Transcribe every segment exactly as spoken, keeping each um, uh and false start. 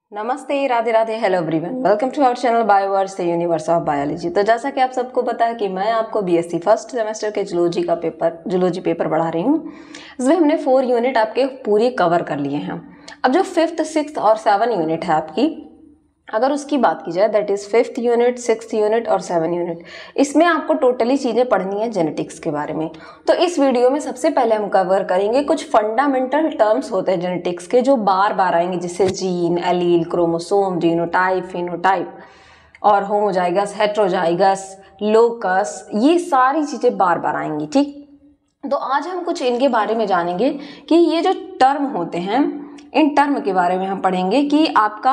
नमस्ते, Radhe Radhe, hello everyone, welcome to our channel Bioverse the universe of biology. तो जैसा कि आप सबको पता है कि मैं आपको बीएससी फर्स्ट सेमेस्टर के जूलॉजी का पेपर जूलॉजी पेपर पढ़ा रही हूँ। इसमें हमने फोर यूनिट आपके पूरे कवर कर लिए हैं। अब जो फिफ्थ, सिक्स्थ और सेवन यूनिट है आपकी, अगर उसकी बात की जाए, that is fifth unit, sixth unit और सेवन यूनिट, इसमें आपको टोटली चीज़ें पढ़नी है जेनेटिक्स के बारे में। तो इस वीडियो में सबसे पहले हम कवर करेंगे कुछ फंडामेंटल टर्म्स होते हैं जेनेटिक्स के जो बार बार आएंगे, जैसे gene, allele, chromosome, genotype, phenotype और होमोजाइगस, हेट्रोजाइगस, लोकस, ये सारी चीज़ें बार बार आएंगी। ठीक, तो आज हम कुछ इनके बारे में जानेंगे कि ये जो टर्म होते हैं, इन टर्म के बारे में हम पढ़ेंगे कि आपका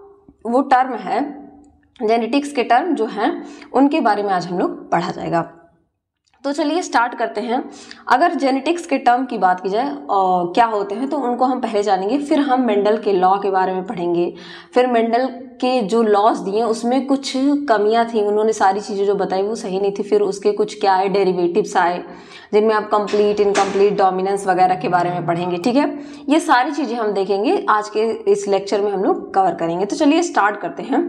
वो टर्म है, जेनेटिक्स के टर्म जो हैं उनके बारे में आज हम लोग पढ़ा जाएगा। तो चलिए स्टार्ट करते हैं। अगर जेनेटिक्स के टर्म की बात की जाए और क्या होते हैं तो उनको हम पहले जानेंगे, फिर हम मेंडल के लॉ के बारे में पढ़ेंगे। फिर मेंडल के जो लॉज दिए उसमें कुछ कमियां थी, उन्होंने सारी चीज़ें जो बताई वो सही नहीं थी, फिर उसके कुछ क्या आए, डेरिवेटिव्स आए, जिनमें आप कंप्लीट, इनकम्प्लीट, डोमिनेंस वगैरह के बारे में पढ़ेंगे। ठीक है, ये सारी चीज़ें हम देखेंगे आज के इस लेक्चर में, हम लोग कवर करेंगे। तो चलिए स्टार्ट करते हैं।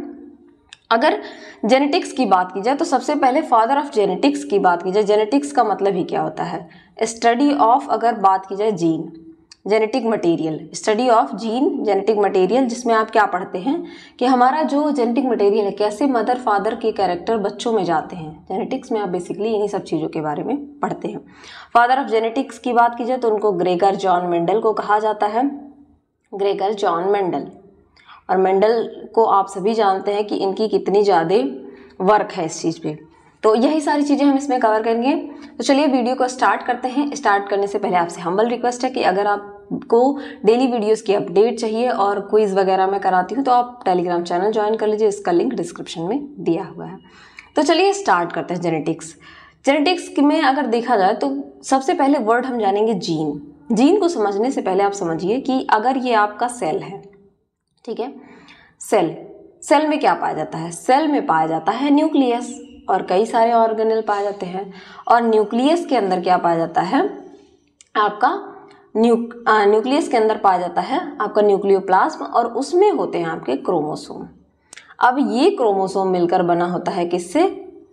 अगर जेनेटिक्स की बात की जाए तो सबसे पहले फादर ऑफ जेनेटिक्स की बात की जाए, जेनेटिक्स का मतलब ही क्या होता है? स्टडी ऑफ, अगर बात की जाए gene, genetic material, study of gene, genetic material, जिसमें आप क्या पढ़ते हैं कि हमारा जो जेनेटिक मटेरियल है, कैसे मदर फादर के कैरेक्टर बच्चों में जाते हैं। जेनेटिक्स में आप बेसिकली इन्हीं सब चीज़ों के बारे में पढ़ते हैं। फादर ऑफ जेनेटिक्स की बात की जाए तो उनको ग्रेगर जॉन मेंडल को कहा जाता है, ग्रेगर जॉन मेंडल। और मेंडल को आप सभी जानते हैं कि इनकी कितनी ज़्यादा वर्क है इस चीज़ पे। तो यही सारी चीज़ें हम इसमें कवर करेंगे। तो चलिए वीडियो को स्टार्ट करते हैं। स्टार्ट करने से पहले आपसे हम्बल रिक्वेस्ट है कि अगर आपको डेली वीडियोस की अपडेट चाहिए और क्विज़ वगैरह मैं कराती हूँ तो आप टेलीग्राम चैनल ज्वाइन कर लीजिए, इसका लिंक डिस्क्रिप्शन में दिया हुआ है। तो चलिए स्टार्ट करते हैं जेनेटिक्स। जेनेटिक्स में अगर देखा जाए तो सबसे पहले वर्ड हम जानेंगे जीन। जीन को समझने से पहले आप समझिए कि अगर ये आपका सेल है, ठीक है, सेल, सेल में क्या पाया जाता है? सेल में पाया जाता है न्यूक्लियस और कई सारे ऑर्गेनेल पाए जाते हैं। और न्यूक्लियस के अंदर क्या पाया जाता है? आपका न्यूक न्यूक्लियस के अंदर पाया जाता है आपका न्यूक्लियोप्लाज्म, और उसमें होते हैं आपके क्रोमोसोम। अब ये क्रोमोसोम मिलकर बना होता है किससे?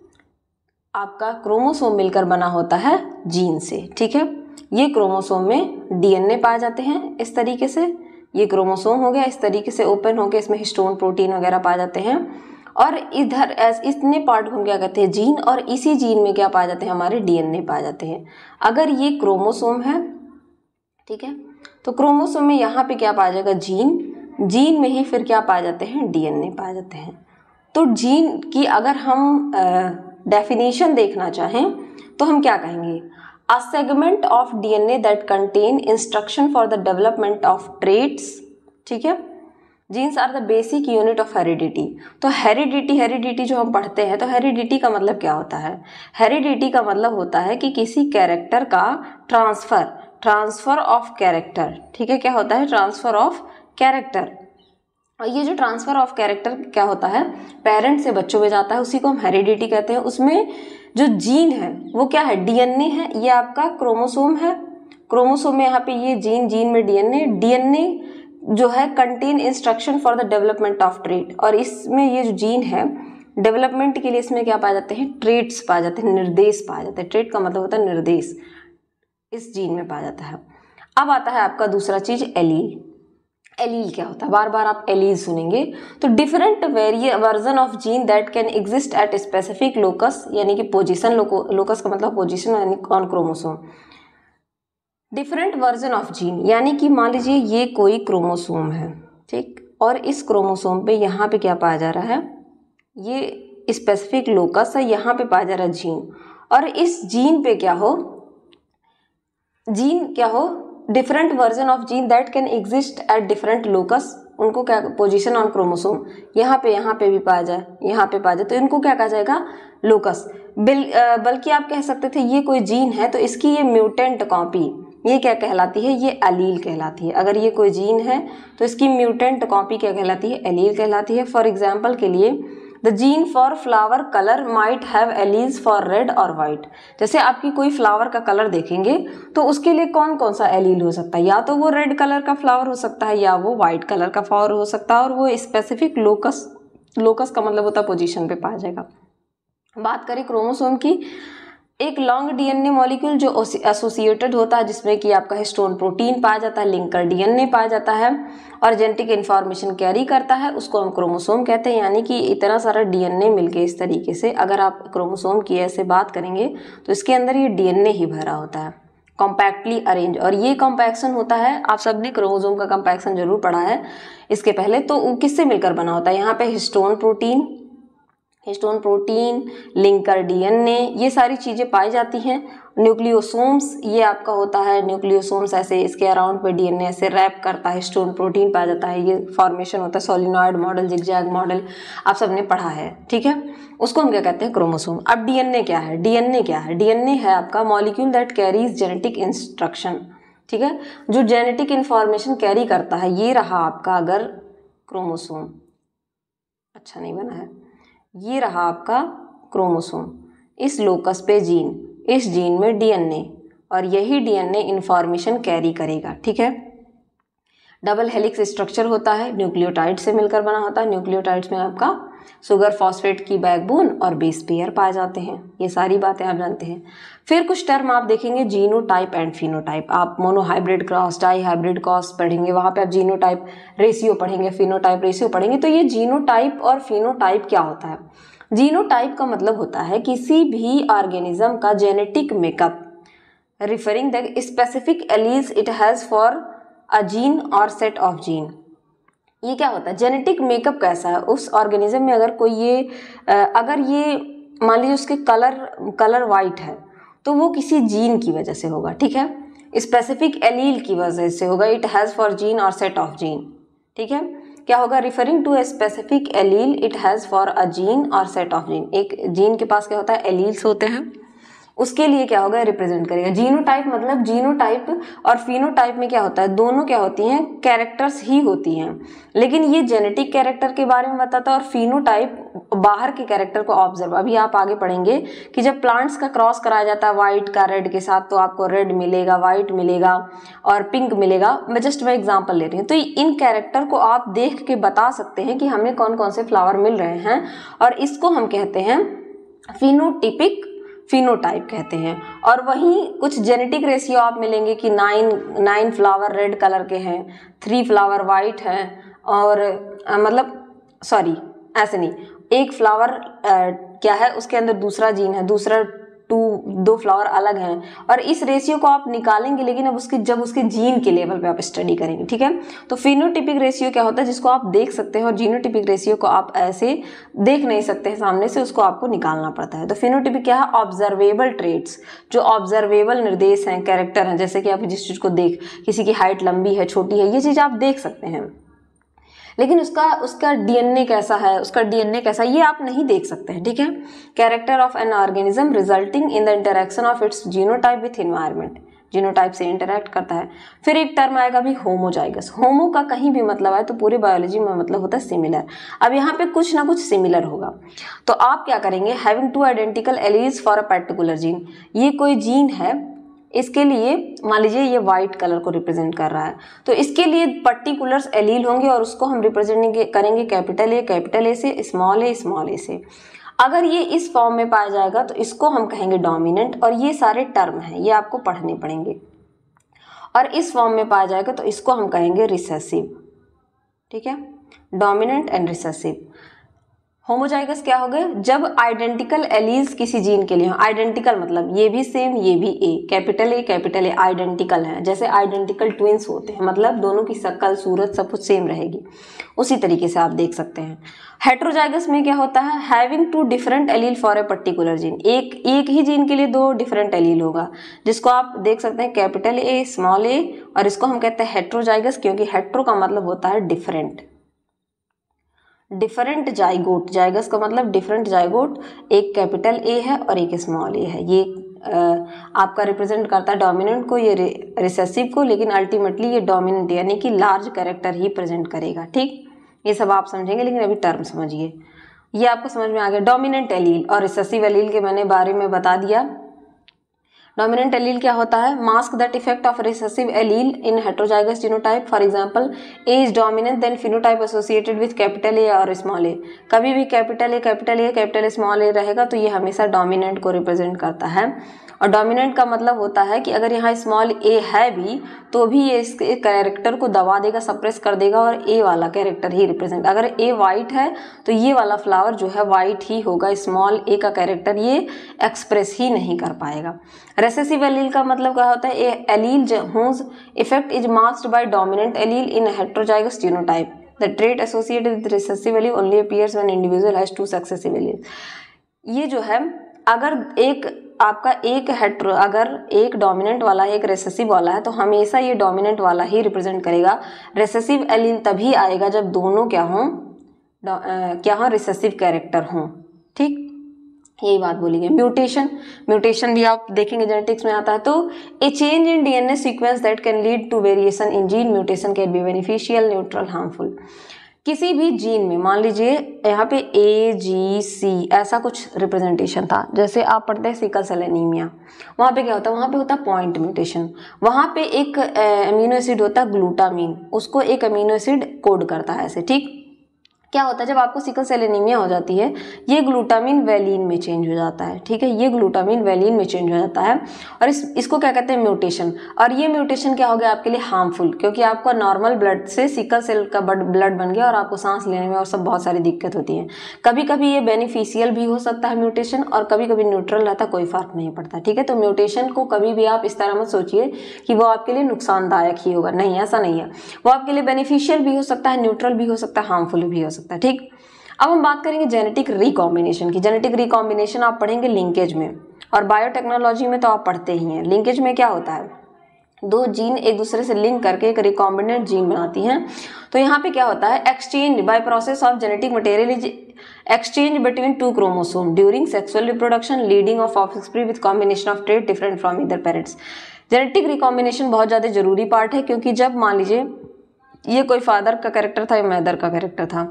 आपका क्रोमोसोम मिलकर बना होता है जीन से। ठीक है, ये क्रोमोसोम में डीएनए पाए जाते हैं इस तरीके से। ये क्रोमोसोम हो गया, इस तरीके से ओपन हो गया, इसमें हिस्टोन प्रोटीन वगैरह पाए जाते हैं। और इधर इतने पार्ट को हम क्या कहते हैं? जीन। और इसी जीन में क्या पाए जाते हैं? हमारे डीएनए पाए जाते हैं। अगर ये क्रोमोसोम है, ठीक है, तो क्रोमोसोम में यहाँ पे क्या पाया जाएगा? जीन। जीन में ही फिर क्या पाए जाते हैं? डीएनए पाए जाते हैं। तो जीन की अगर हम डेफिनेशन देखना चाहें तो हम क्या कहेंगे? A segment of D N A that contain instruction for the development of traits, ठीक है। Genes are the basic unit of heredity। तो heredity, heredity जो हम पढ़ते हैं, तो heredity का मतलब क्या होता है? heredity का मतलब होता है कि किसी कैरेक्टर का ट्रांसफर, ट्रांसफर ऑफ कैरेक्टर। ठीक है, क्या होता है? Transfer of character. और ये जो ट्रांसफर ऑफ कैरेक्टर क्या होता है? पेरेंट से बच्चों में जाता है, उसी को हम हेरिडिटी कहते हैं। उसमें जो जीन है वो क्या है? डीएनए है। ये आपका क्रोमोसोम है, क्रोमोसोम में यहाँ पे ये जीन, जीन में डीएनए, डीएनए जो है contain instruction for the development of trait. और इसमें ये जो जीन है डेवलपमेंट के लिए इसमें क्या पाए जाते हैं? ट्रेट्स पाए जाते हैं, निर्देश पाए जाते हैं। ट्रेट का मतलब होता है निर्देश, इस जीन में पाया जाता है। अब आता है आपका दूसरा चीज एलील। एलील क्या होता है? बार बार आप एलील सुनेंगे। तो डिफरेंट वेरिए version of gene that can exist at specific locus, यानी कि पोजीशन, लोकस का मतलब पोजीशन यानी on chromosome. Different version of gene यानी कि मान लीजिए ये कोई क्रोमोसोम है, ठीक, और इस क्रोमोसोम पे यहाँ पे क्या पाया जा रहा है? ये स्पेसिफिक लोकस है, यहाँ पे पाया जा रहा है जीन। और इस जीन पे क्या हो? जीन क्या हो? Different version of gene that can exist at different locus, उनको क्या पोजीशन ऑन क्रोमोसोम, यहाँ पे यहाँ पे भी पाया जाए, यहाँ पे पाया जाए, तो इनको क्या कहा जाएगा? लोकस। बल्कि आप कह सकते थे ये कोई जीन है तो इसकी ये म्यूटेंट कॉपी, ये क्या कहलाती है? ये एलील कहलाती है। अगर ये कोई जीन है तो इसकी म्यूटेंट कॉपी क्या कहलाती है? एलील कहलाती है। फॉर एग्जाम्पल के लिए the gene for flower colour might have alleles for red और वाइट। जैसे आपकी कोई फ्लावर का कलर देखेंगे तो उसके लिए कौन कौन सा एलील हो सकता है, या तो वो रेड कलर का फ्लावर हो सकता है या वो वाइट कलर का फ्लावर हो सकता है, और वो स्पेसिफिक लोकस लोकस का मतलब होता है पोजीशन पे पाया जाएगा। बात करें क्रोमोसोम की, एक लॉन्ग डीएनए मॉलिक्यूल जो एसोसिएटेड होता है जिसमें कि आपका हिस्टोन प्रोटीन पाया जाता है, लिंकर डीएनए पाया जाता है और जेनेटिक इन्फॉर्मेशन कैरी करता है, उसको हम क्रोमोसोम कहते हैं। यानी कि इतना सारा डीएनए मिलके इस तरीके से, अगर आप क्रोमोसोम की ऐसे बात करेंगे तो इसके अंदर ये डीएनए ही भरा होता है, कॉम्पैक्टली अरेंज। और ये कॉम्पैक्शन होता है, आप सबने क्रोमोसोम का कॉम्पैक्शन जरूर पढ़ा है इसके पहले, तो वो किससे मिलकर बना होता है, यहाँ पे histone protein histone protein linker DNA ये सारी चीज़ें पाई जाती हैं। न्यूक्लियोसोम्स ये आपका होता है, न्यूक्लियोसोम्स ऐसे इसके अराउंड पे डीएनए ऐसे रैप करता है, हिस्टोन प्रोटीन पाया जाता है, ये फॉर्मेशन होता है सोलिनॉइड मॉडल, जिगजैग मॉडल, आप सबने पढ़ा है, ठीक है। उसको हम क्या कहते हैं, क्रोमोसोम। अब डीएनए क्या है, डीएनए क्या है, डीएनए है आपका molecule that carries genetic instruction, ठीक है, जो जेनेटिक इंफॉर्मेशन कैरी करता है, ये रहा आपका अगर क्रोमोसोम, अच्छा नहीं बना है, ये रहा आपका क्रोमोसोम, इस लोकस पे जीन, इस जीन में डीएनए, और यही डीएनए इंफॉर्मेशन कैरी करेगा, ठीक है। डबल हेलिक्स स्ट्रक्चर होता है, न्यूक्लियोटाइड से मिलकर बना होता है, न्यूक्लियोटाइड्स में आपका सुगर फॉस्फेट की बैकबोन और बेस पेयर पाए जाते हैं, ये सारी बातें आप जानते हैं। फिर कुछ टर्म आप देखेंगे, जीनोटाइप एंड फिनोटाइप, आप monohybrid cross, dihybrid cross पढ़ेंगे, वहाँ पे आप जीनोटाइप रेशियो पढ़ेंगे, फिनोटाइप रेशियो पढ़ेंगे। तो ये जीनोटाइप और फिनोटाइप क्या होता है, जीनोटाइप का मतलब होता है किसी भी ऑर्गेनिज्म का genetic makeup referring the specific alleles it has for a gene और सेट ऑफ जीन। ये क्या होता है, जेनेटिक मेकअप कैसा है उस ऑर्गेनिज्म में, अगर कोई ये अगर ये मान लीजिए उसके कलर कलर वाइट है तो वो किसी जीन की वजह से होगा, ठीक है, स्पेसिफिक एलील की वजह से होगा, इट हैज़ फॉर जीन और सेट ऑफ जीन, ठीक है। क्या होगा, referring to a specific allele it has for a gene और सेट ऑफ जीन, एक जीन के पास क्या होता है, एलील्स होते हैं, उसके लिए क्या होगा, रिप्रेजेंट करेगा। जीनोटाइप मतलब जीनोटाइप और फिनोटाइप में क्या होता है, दोनों क्या होती हैं, कैरेक्टर्स ही होती हैं, लेकिन ये जेनेटिक कैरेक्टर के बारे में बताता है और फिनोटाइप बाहर के कैरेक्टर को ऑब्जर्व। अभी आप आगे पढ़ेंगे कि जब प्लांट्स का क्रॉस कराया जाता है व्हाइट का रेड के साथ तो आपको रेड मिलेगा, व्हाइट मिलेगा और पिंक मिलेगा, मैं जस्ट मैं एग्जाम्पल ले रही हूँ। तो इन कैरेक्टर को आप देख के बता सकते हैं कि हमें कौन कौन से फ्लावर मिल रहे हैं, और इसको हम कहते हैं फिनोटिपिक फिनोटाइप कहते हैं। और वहीं कुछ जेनेटिक रेशियो आप मिलेंगे कि nine nine flower red colour के हैं, थ्री फ्लावर वाइट हैं, और आ, मतलब सॉरी ऐसे नहीं, एक फ्लावर आ, क्या है उसके अंदर दूसरा जीन है, दूसरा टू दो फ्लावर अलग हैं, और इस रेशियो को आप निकालेंगे, लेकिन अब उसके जब उसके जीन के लेवल पे आप स्टडी करेंगे, ठीक है। तो फिनोटिपिक रेशियो क्या होता है, जिसको आप देख सकते हैं, और जीनोटिपिक रेशियो को आप ऐसे देख नहीं सकते हैं सामने से, उसको आपको निकालना पड़ता है। तो फिनोटिपिक क्या है, ऑब्जर्वेबल ट्रेट्स, जो ऑब्जर्वेबल निर्देश हैं, कैरेक्टर हैं, जैसे कि आप जिस चीज़ को देख, किसी की हाइट लंबी है छोटी है, ये चीज़ आप देख सकते हैं, लेकिन उसका उसका डीएनए कैसा है, उसका डीएनए कैसा है, ये आप नहीं देख सकते हैं, ठीक है। Character of an organism resulting in the interaction of its genotype with environment, genotype से इंटरेक्ट करता है। फिर एक टर्म आएगा भी होमोजाइगस, होमो का कहीं भी मतलब आए तो पूरे बायोलॉजी में मतलब होता है सिमिलर। अब यहाँ पे कुछ ना कुछ सिमिलर होगा, तो आप क्या करेंगे, having two identical alleles for a particular gene, ये कोई जीन है, इसके लिए मान लीजिए ये वाइट कलर को रिप्रेजेंट कर रहा है, तो इसके लिए पर्टिकुलर्स एलील होंगे और उसको हम रिप्रेजेंट करेंगे कैपिटल ए कैपिटल ए से, स्मॉल ए स्मॉल ए से। अगर ये इस फॉर्म में पाया जाएगा तो इसको हम कहेंगे डोमिनेंट, और ये सारे टर्म हैं ये आपको पढ़ने पड़ेंगे। और इस फॉर्म में पाया जाएगा तो इसको हम कहेंगे रिसेसिव, ठीक है, डोमिनेंट एंड रिसेसिव। होमोजाइगस क्या हो गए, जब आइडेंटिकल एलील्स किसी जीन के लिए हो, आइडेंटिकल मतलब ये भी सेम ये भी A, capital A capital A identical है, जैसे आइडेंटिकल ट्विंस होते हैं, मतलब दोनों की शक्ल सूरत सब कुछ सेम रहेगी, उसी तरीके से आप देख सकते हैं। हेट्रोजाइगस में क्या होता है, having two different allele for a particular gene, एक एक ही जीन के लिए दो डिफरेंट एलील होगा, जिसको आप देख सकते हैं कैपिटल ए स्मॉल ए, और इसको हम कहते हैं हेट्रोजाइगस, क्योंकि हेट्रो का मतलब होता है डिफरेंट, डिफरेंट जाइगोट, जाइगस का मतलब डिफरेंट जाइगोट, एक कैपिटल ए है और एक स्मॉल ए है, ये आ, आपका रिप्रेजेंट करता है डोमिनेंट को, ये रिसेसिव को, लेकिन अल्टीमेटली ये डोमिनेंट यानी कि लार्ज कैरेक्टर ही प्रेजेंट करेगा, ठीक। ये सब आप समझेंगे, लेकिन अभी टर्म समझिए। ये आपको समझ में आ गया। डोमिनेंट एलील और रिसेसिव एलील के मैंने बारे में बता दिया। डोमिनेंट एलील क्या होता है? Mask that effect of recessive allele in heterozygous genotype. For example, A is dominant then phenotype associated with capital A और स्मॉल ए। कभी भी capital A capital A capital small a रहेगा तो ये हमेशा डोमिनेंट को रिप्रेजेंट करता है। और डोमिनेंट का मतलब होता है कि अगर यहाँ स्मॉल ए है भी तो भी ये इस कैरेक्टर को दबा देगा, सप्रेस कर देगा और ए वाला कैरेक्टर ही रिप्रेजेंट। अगर ए वाइट है तो ये वाला फ्लावर जो है वाइट ही होगा, स्मॉल ए का कैरेक्टर ये एक्सप्रेस ही नहीं कर पाएगा। रेसेसिव एलील का मतलब क्या होता है? A allele whose effect is masked by dominant allele in heterozygous genotype. The trait associated with recessive allele only appears when individual has two successive allele. ये जो है, अगर एक आपका एक हेट्रो अगर एक डोमिनेंट वाला है एक रेसेसिव वाला है तो हमेशा ये डोमिनेंट वाला ही रिप्रेजेंट करेगा। रेसेसिव एलील तभी आएगा जब दोनों क्या हों, क्या हों, रिसेसिव कैरेक्टर हों। ठीक, यही बात बोली गई। म्यूटेशन, म्यूटेशन भी आप देखेंगे जेनेटिक्स में आता है। तो a change in DNA sequence that can lead to variation in gene mutation can be beneficial, neutral, harmful. किसी भी जीन में मान लीजिए यहाँ पे ए जी सी ऐसा कुछ रिप्रेजेंटेशन था, जैसे आप पढ़ते हैं सिकल सेल एनीमिया, वहाँ पे क्या होता है? वहाँ पे होता है पॉइंट म्यूटेशन। वहाँ पे एक अमीनो एसिड होता है ग्लूटामीन, उसको एक अमीनो एसिड कोड करता है ऐसे। ठीक, क्या होता है जब आपको सिकल सेल एनीमिया हो जाती है, ये ग्लूटामिन वैलिन में चेंज हो जाता है। ठीक है, ये ग्लूटामिन वैलिन में चेंज हो जाता है और इस इसको क्या कहते हैं? म्यूटेशन। और ये म्यूटेशन क्या हो गया आपके लिए? हार्मफुल, क्योंकि आपका नॉर्मल ब्लड से सिकल सेल का ब्लड बन गया और आपको सांस लेने में और सब बहुत सारी दिक्कत होती है। कभी कभी ये बेनिफिशियल भी हो सकता है म्यूटेशन, और कभी कभी न्यूट्रल रहता, कोई फर्क नहीं पड़ता। ठीक है, तो म्यूटेशन को कभी भी आप इस तरह मत सोचिए कि वो आपके लिए नुकसानदायक ही होगा, नहीं, ऐसा नहीं है। वो आपके लिए बेनिफिशियल भी हो सकता है, न्यूट्रल भी हो सकता है, हार्मफुल भी हो सकता है। ठीक, अब हम बात करेंगे जेनेटिक रिकॉम्बिनेशन की। जेनेटिक रिकॉम्बिनेशन आप पढ़ेंगे लिंकेज में, और बायोटेक्नोलॉजी में तो आप पढ़ते ही हैं। लिंकेज में क्या होता है? दो जीन एक दूसरे से लिंक करके एक रिकॉम्बिनेंट जीन बनाती हैं। तो यहाँ पे क्या होता है? Exchange by process of genetic material is exchange between two chromosome during sexual reproduction leading of offspring with combination of trait different from either parents. Genetic recombination बहुत ज़्यादा जरूरी पार्ट है, क्योंकि जब मान लीजिए ये कोई फादर का कैरेक्टर था या मदर का कैरेक्टर था,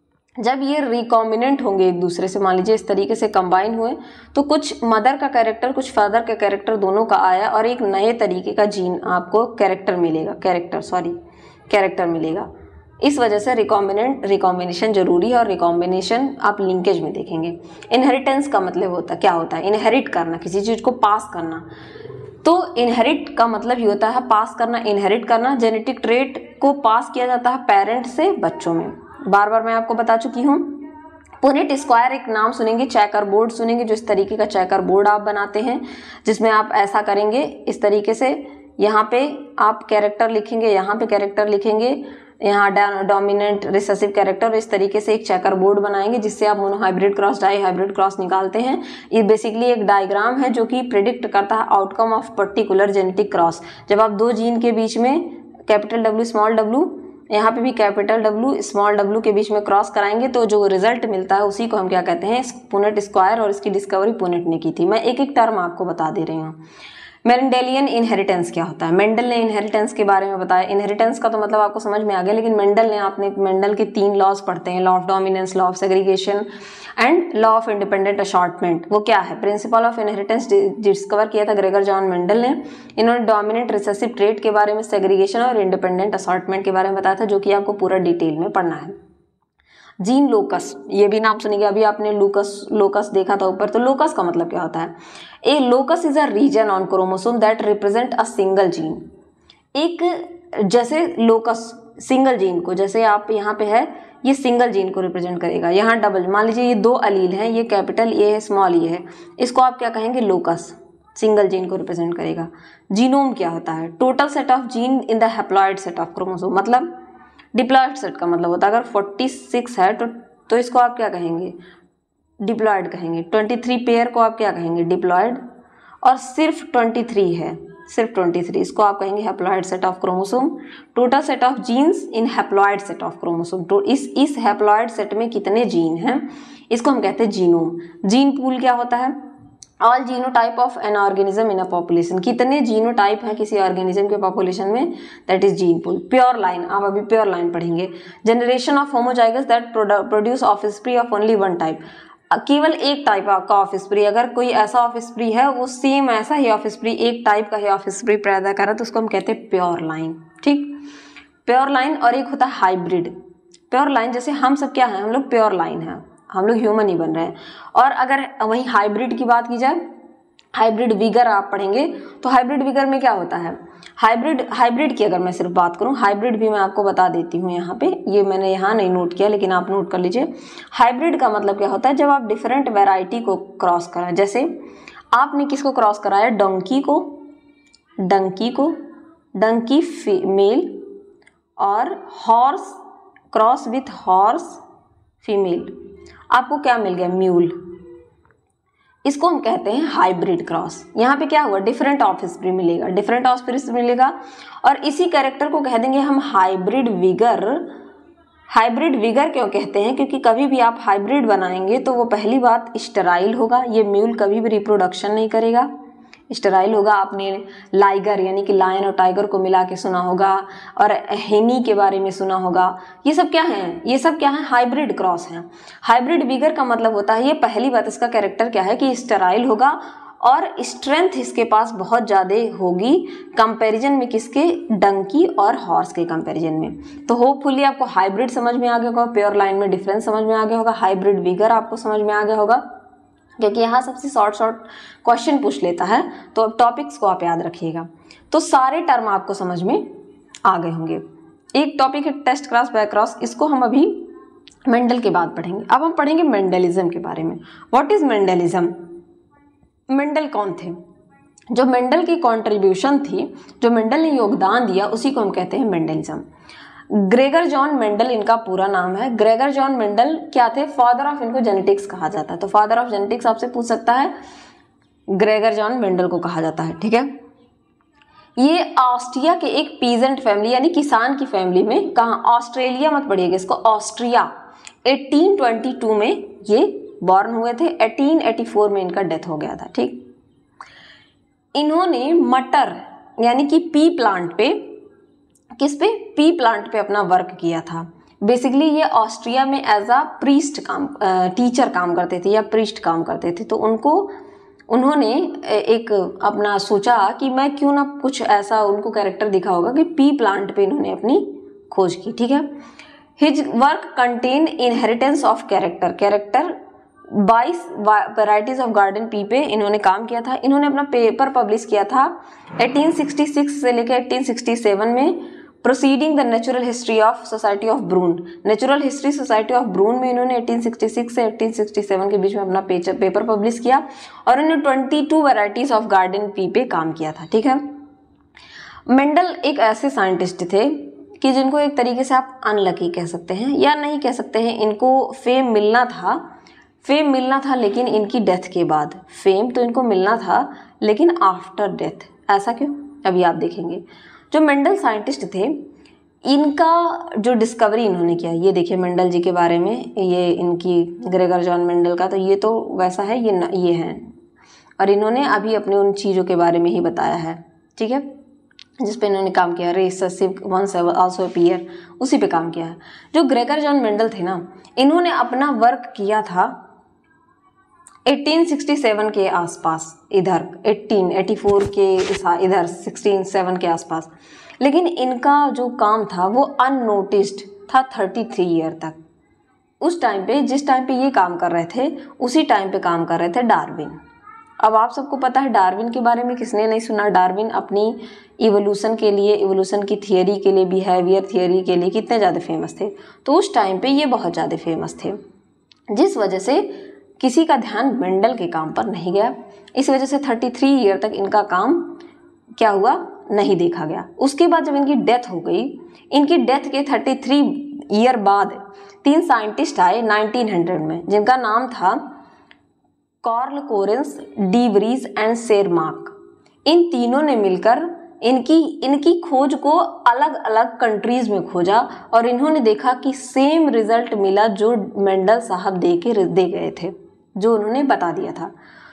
जब ये रिकॉम्बिनेंट होंगे एक दूसरे से, मान लीजिए इस तरीके से कंबाइन हुए, तो कुछ मदर का कैरेक्टर कुछ फादर का कैरेक्टर दोनों का आया और एक नए तरीके का जीन आपको कैरेक्टर मिलेगा कैरेक्टर सॉरी कैरेक्टर मिलेगा। इस वजह से रिकॉम्बिनेंट रिकॉम्बिनेशन जरूरी है, और रिकॉम्बिनेशन आप लिंकेज में देखेंगे। इनहेरिटेंस का मतलब होता है, क्या होता है? इनहेरिट करना, किसी चीज़ को पास करना। तो इनहेरिट का मतलब ही होता है पास करना, इनहेरिट करना। जेनेटिक ट्रेट को पास किया जाता है पेरेंट से बच्चों में। बार बार मैं आपको बता चुकी हूँ। पुनेट स्क्वायर एक नाम सुनेंगे, चेकर बोर्ड सुनेंगे, जो इस तरीके का चेकर बोर्ड आप बनाते हैं, जिसमें आप ऐसा करेंगे इस तरीके से, यहाँ पे आप कैरेक्टर लिखेंगे, यहाँ पे कैरेक्टर लिखेंगे, यहाँ डोमिनेंट रिसेसिव कैरेक्टर, इस तरीके से एक चेकर बोर्ड बनाएंगे जिससे आप monohybrid cross dihybrid cross निकालते हैं। ये बेसिकली एक डायग्राम है जो कि प्रिडिक्ट करता है outcome of particular genetic cross. जब आप दो जीन के बीच में कैपिटल डब्ल्यू स्मॉल डब्ल्यू, यहाँ पे भी कैपिटल डब्ल्यू स्मॉल डब्ल्यू के बीच में क्रॉस कराएंगे तो जो रिजल्ट मिलता है उसी को हम क्या कहते हैं? Punnett square. और इसकी डिस्कवरी पुनेट ने की थी। मैं एक एक टर्म आपको बता दे रही हूँ। मेंडेलियन इनहेरिटेंस क्या होता है? मेंडल ने इनहेरिटेंस के बारे में बताया। इनहेरिटेंस का तो मतलब आपको समझ में आ गया, लेकिन मेंडल ने, आपने मेंडल के तीन लॉज पढ़ते हैं, law of dominance, law of segregation and law of independent assortment. वो क्या है? प्रिंसिपल ऑफ इनहेरिटेंस डिस्कवर किया था ग्रेगर जॉन मेंडल ने। इन्होंने डोमिनेंट रिसेसिव ट्रेट के बारे में, सेग्रीगेशन और इंडिपेंडेंट असॉर्टमेंट के बारे में बताया था, जो कि आपको पूरा डिटेल में पढ़ना है। जीन लोकस, ये भी नाम सुनेंगे। अभी आपने लोकस लोकस देखा था ऊपर, तो लोकस का मतलब क्या होता है? A locus is a region on chromosome that represent a single gene. एक जैसे लोकस सिंगल जीन को, जैसे आप यहाँ पे है, ये सिंगल जीन को रिप्रेजेंट करेगा। यहाँ डबल, मान लीजिए ये दो अलील हैं, ये कैपिटल ए है, स्मॉल ए है, इसको आप क्या कहेंगे? लोकस, सिंगल जीन को रिप्रेजेंट करेगा। जीनोम क्या होता है? Total set of gene in the haploid set of chromosome. मतलब डिप्लॉइड सेट का मतलब होता है अगर छियालीस है तो तो इसको आप क्या कहेंगे? डिप्लॉइड कहेंगे। तेईस पेयर को आप क्या कहेंगे? डिप्लॉइड। और सिर्फ तेईस है, सिर्फ तेईस, इसको आप कहेंगे haploid set of chromosome. Total set of genes in haploid set of chromosome. तो इस इस हैप्लॉइड सेट में कितने जीन हैं, इसको हम कहते हैं जीनोम। जीन पूल क्या होता है? All genotype of an organism in a population, कितने जीनोटाइप हैं किसी ऑर्गेनिज्म के पॉपुलेशन में, that is gene pool. Pure line, आप अभी प्योर लाइन पढ़ेंगे। Generation of homozygous that produce offspring of only one type, केवल एक टाइप का ऑफस्प्री, अगर कोई ऐसा ऑफस्प्री है वो सेम ऐसा ही ऑफस्प्री एक टाइप का ही ऑफस्प्री पैदा कर रहा है तो उसको हम कहते हैं प्योर लाइन, ठीक, प्योर लाइन। और एक होता है हाइब्रिड। प्योर लाइन जैसे हम सब क्या है, हम लोग प्योर लाइन है, हम लोग ह्यूमन ही बन रहे हैं। और अगर वहीं हाइब्रिड की बात की जाए, हाइब्रिड विगर आप पढ़ेंगे तो हाइब्रिड विगर में क्या होता है, हाइब्रिड हाइब्रिड की अगर मैं सिर्फ बात करूं, हाइब्रिड भी मैं आपको बता देती हूं यहाँ पे, ये मैंने यहाँ नहीं नोट किया लेकिन आप नोट कर लीजिए। हाइब्रिड का मतलब क्या होता है, जब आप डिफरेंट वैरायटी को क्रॉस कराएं, जैसे आपने किसको क्रॉस कराया, डंकी को, डंकी को, डंकी फीमेल और horse cross with horse female, आपको क्या मिल गया, म्यूल। इसको हम कहते हैं हाइब्रिड क्रॉस। यहाँ पे क्या हुआ, डिफरेंट ऑफस्प्री मिलेगा, डिफरेंट ऑफस्प्री मिलेगा और इसी कैरेक्टर को कह देंगे हम हाइब्रिड विगर। हाइब्रिड विगर क्यों कहते हैं, क्योंकि कभी भी आप हाइब्रिड बनाएंगे तो वो पहली बात स्टेराइल होगा, ये म्यूल कभी भी रिप्रोडक्शन नहीं करेगा, स्टेराइल होगा। आपने लाइगर यानी कि लायन और टाइगर को मिला के सुना होगा और हेनी के बारे में सुना होगा, ये सब क्या है, ये सब क्या है, हाइब्रिड क्रॉस हैं। हाइब्रिड विगर का मतलब होता है, ये पहली बात इसका कैरेक्टर क्या है कि स्टेराइल होगा और स्ट्रेंथ इसके पास बहुत ज़्यादा होगी कंपैरिजन में किसके, डंकी और हॉर्स के कंपैरिजन में। तो होपफुली आपको हाइब्रिड समझ में आ गया होगा, प्योर लाइन में डिफरेंस समझ में आ गया होगा, हाइब्रिड विगर आपको समझ में आ गया होगा, क्योंकि यहाँ सबसे शॉर्ट शॉर्ट क्वेश्चन पूछ लेता है, तो अब टॉपिक्स को आप याद रखिएगा। तो सारे टर्म आपको समझ में आ गए होंगे। एक टॉपिक है टेस्ट क्रॉस बैक क्रॉस, इसको हम अभी मेंडल के बाद पढ़ेंगे। अब हम पढ़ेंगे मेंडलिज्म के बारे में। व्हाट इज मेंडलिज्म, मेंडल कौन थे, जो मेंडल की कॉन्ट्रीब्यूशन थी, जो मेंडल ने योगदान दिया, उसी को हम कहते हैं मेंडलिज्म। ग्रेगर जॉन मेंडल इनका पूरा नाम है। ग्रेगर जॉन मेंडल क्या थे, फादर ऑफ, इनको जेनेटिक्स कहा जाता है, तो फादर ऑफ जेनेटिक्स आपसे पूछ सकता है, ग्रेगर जॉन मेंडल को कहा जाता है, ठीक है। ये ऑस्ट्रिया के एक पीजेंट फैमिली यानी किसान की फैमिली में, कहाँ, ऑस्ट्रेलिया मत पढ़िएगा इसको, ऑस्ट्रिया, अठारह सौ बाईस में ये बॉर्न हुए थे, अठारह सौ चौरासी में इनका डेथ हो गया था, ठीक। इन्होंने मटर यानी कि पी प्लांट पे, किस पे, पी प्लांट पे अपना वर्क किया था। बेसिकली ये ऑस्ट्रिया में एज अ प्रीस्ट काम, टीचर काम करते थे या प्रीस्ट काम करते थे, तो उनको उन्होंने एक अपना सोचा कि मैं क्यों ना कुछ ऐसा उनको कैरेक्टर दिखा होगा कि पी प्लांट पे इन्होंने अपनी खोज की, ठीक है। His work contain inheritance of character, character बाईस वैराइटीज ऑफ गार्डन पी पे इन्होंने काम किया था। इन्होंने अपना पेपर पब्लिश किया था अठारह सौ छियासठ से लेकर अठारह सौ सड़सठ में, proceeding the natural history of society of Brunn. Natural history society of Brunn में इन्होंने अठारह सौ छियासठ से अठारह सौ सड़सठ के बीच में अपना पेपर पब्लिश किया और इन्होंने बाईस वैराइटीज ऑफ गार्डन पी पे काम किया था, ठीक है। मेंडल एक ऐसे साइंटिस्ट थे कि जिनको एक तरीके से आप अनलकी कह सकते हैं या नहीं कह सकते हैं, इनको फेम मिलना था, फेम मिलना था लेकिन इनकी डेथ के बाद। फेम तो इनको मिलना था लेकिन आफ्टर डेथ, ऐसा क्यों, अभी आप देखेंगे। जो मेंडल साइंटिस्ट थे, इनका जो डिस्कवरी इन्होंने किया, ये देखिए मेंडल जी के बारे में, ये इनकी ग्रेगर जॉन मेंडल का, तो ये तो वैसा है, ये न, ये है, और इन्होंने अभी अपने उन चीज़ों के बारे में ही बताया है, ठीक है, जिस पे इन्होंने काम किया, रिसेसिव वंस आल्सो अपीयर, उसी पे काम किया है। जो ग्रेगर जॉन मेंडल थे ना, इन्होंने अपना वर्क किया था अठारह सौ सरसठ के आसपास, इधर अठारह चौरासी के इधर सड़सठ के आसपास, लेकिन इनका जो काम था वो अननोटिस्ड था तैंतीस ईयर तक। उस टाइम पे, जिस टाइम पे ये काम कर रहे थे, उसी टाइम पे काम कर रहे थे डार्विन। अब आप सबको पता है डार्विन के बारे में, किसने नहीं सुना। डार्विन अपनी इवोल्यूशन के लिए, इवोल्यूशन की थियोरी के लिए, बिहेवियर थियोरी के लिए कितने ज़्यादा फेमस थे, तो उस टाइम पे ये बहुत ज़्यादा फेमस थे, जिस वजह से किसी का ध्यान मेंडल के काम पर नहीं गया। इस वजह से तैंतीस ईयर तक इनका काम क्या हुआ, नहीं देखा गया। उसके बाद जब इनकी डेथ हो गई, इनकी डेथ के तैंतीस ईयर बाद तीन साइंटिस्ट आए उन्नीस सौ में, जिनका नाम था Carl Correns, de Vries and Tschermak. इन तीनों ने मिलकर इनकी इनकी खोज को अलग अलग कंट्रीज में खोजा और इन्होंने देखा कि सेम रिजल्ट मिला जो मेंडल साहब दे के दे गए थे, जो उन्होंने बता दिया था।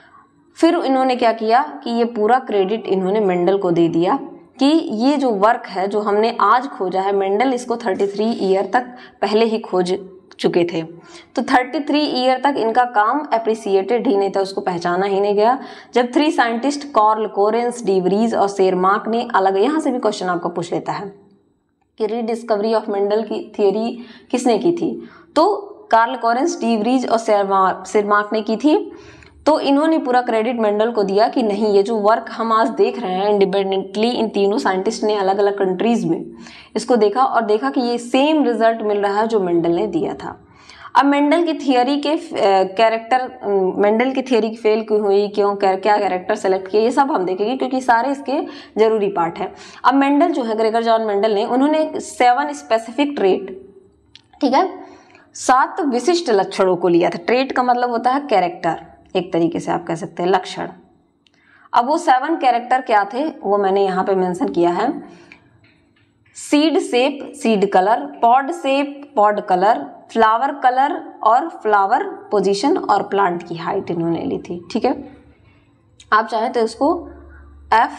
फिर इन्होंने क्या किया कि ये पूरा क्रेडिट इन्होंने मेंडल को दे दिया कि ये जो वर्क है जो हमने आज खोजा है, मेंडल इसको तैंतीस ईयर तक पहले ही खोज चुके थे, तो तैंतीस ईयर तक इनका काम एप्रिसिएटेड ही नहीं था, उसको पहचाना ही नहीं गया। जब three scientist Carl Correns, de Vries और शेरमार्क ने अलग, यहाँ से भी क्वेश्चन आपको पूछ लेता है कि रीडिस्कवरी ऑफ मेंडल की थियोरी किसने की थी, तो कार्ल कोरेंस, डी व्रीज और शेरमार्क ने की थी। तो इन्होंने पूरा क्रेडिट मेंडल को दिया कि नहीं, ये जो वर्क हम आज देख रहे हैं इंडिपेंडेंटली, इन तीनों साइंटिस्ट ने अलग अलग कंट्रीज में इसको देखा और देखा कि ये सेम रिजल्ट मिल रहा है जो मेंडल ने दिया था। अब मेंडल की थियोरी के कैरेक्टर, मेंडल की थियोरी फेल क्यों हुई, क्यों, क्या कैरेक्टर सेलेक्ट किए, ये सब हम देखेंगे क्योंकि सारे इसके जरूरी पार्ट है। अब मेंडल जो है, ग्रेगर जॉन मेंडल ने, उन्होंने सेवन स्पेसिफिक ट्रेट, ठीक है, सात विशिष्ट लक्षणों को लिया था। ट्रेट का मतलब होता है कैरेक्टर, एक तरीके से आप कह सकते हैं लक्षण। अब वो सेवन कैरेक्टर क्या थे वो मैंने यहाँ पे मेंशन किया है। Seed shape, seed colour, pod shape, pod colour, flower colour और फ्लावर पोजीशन और प्लांट की हाइट इन्होंने ली थी, ठीक है। आप चाहें तो इसको एफ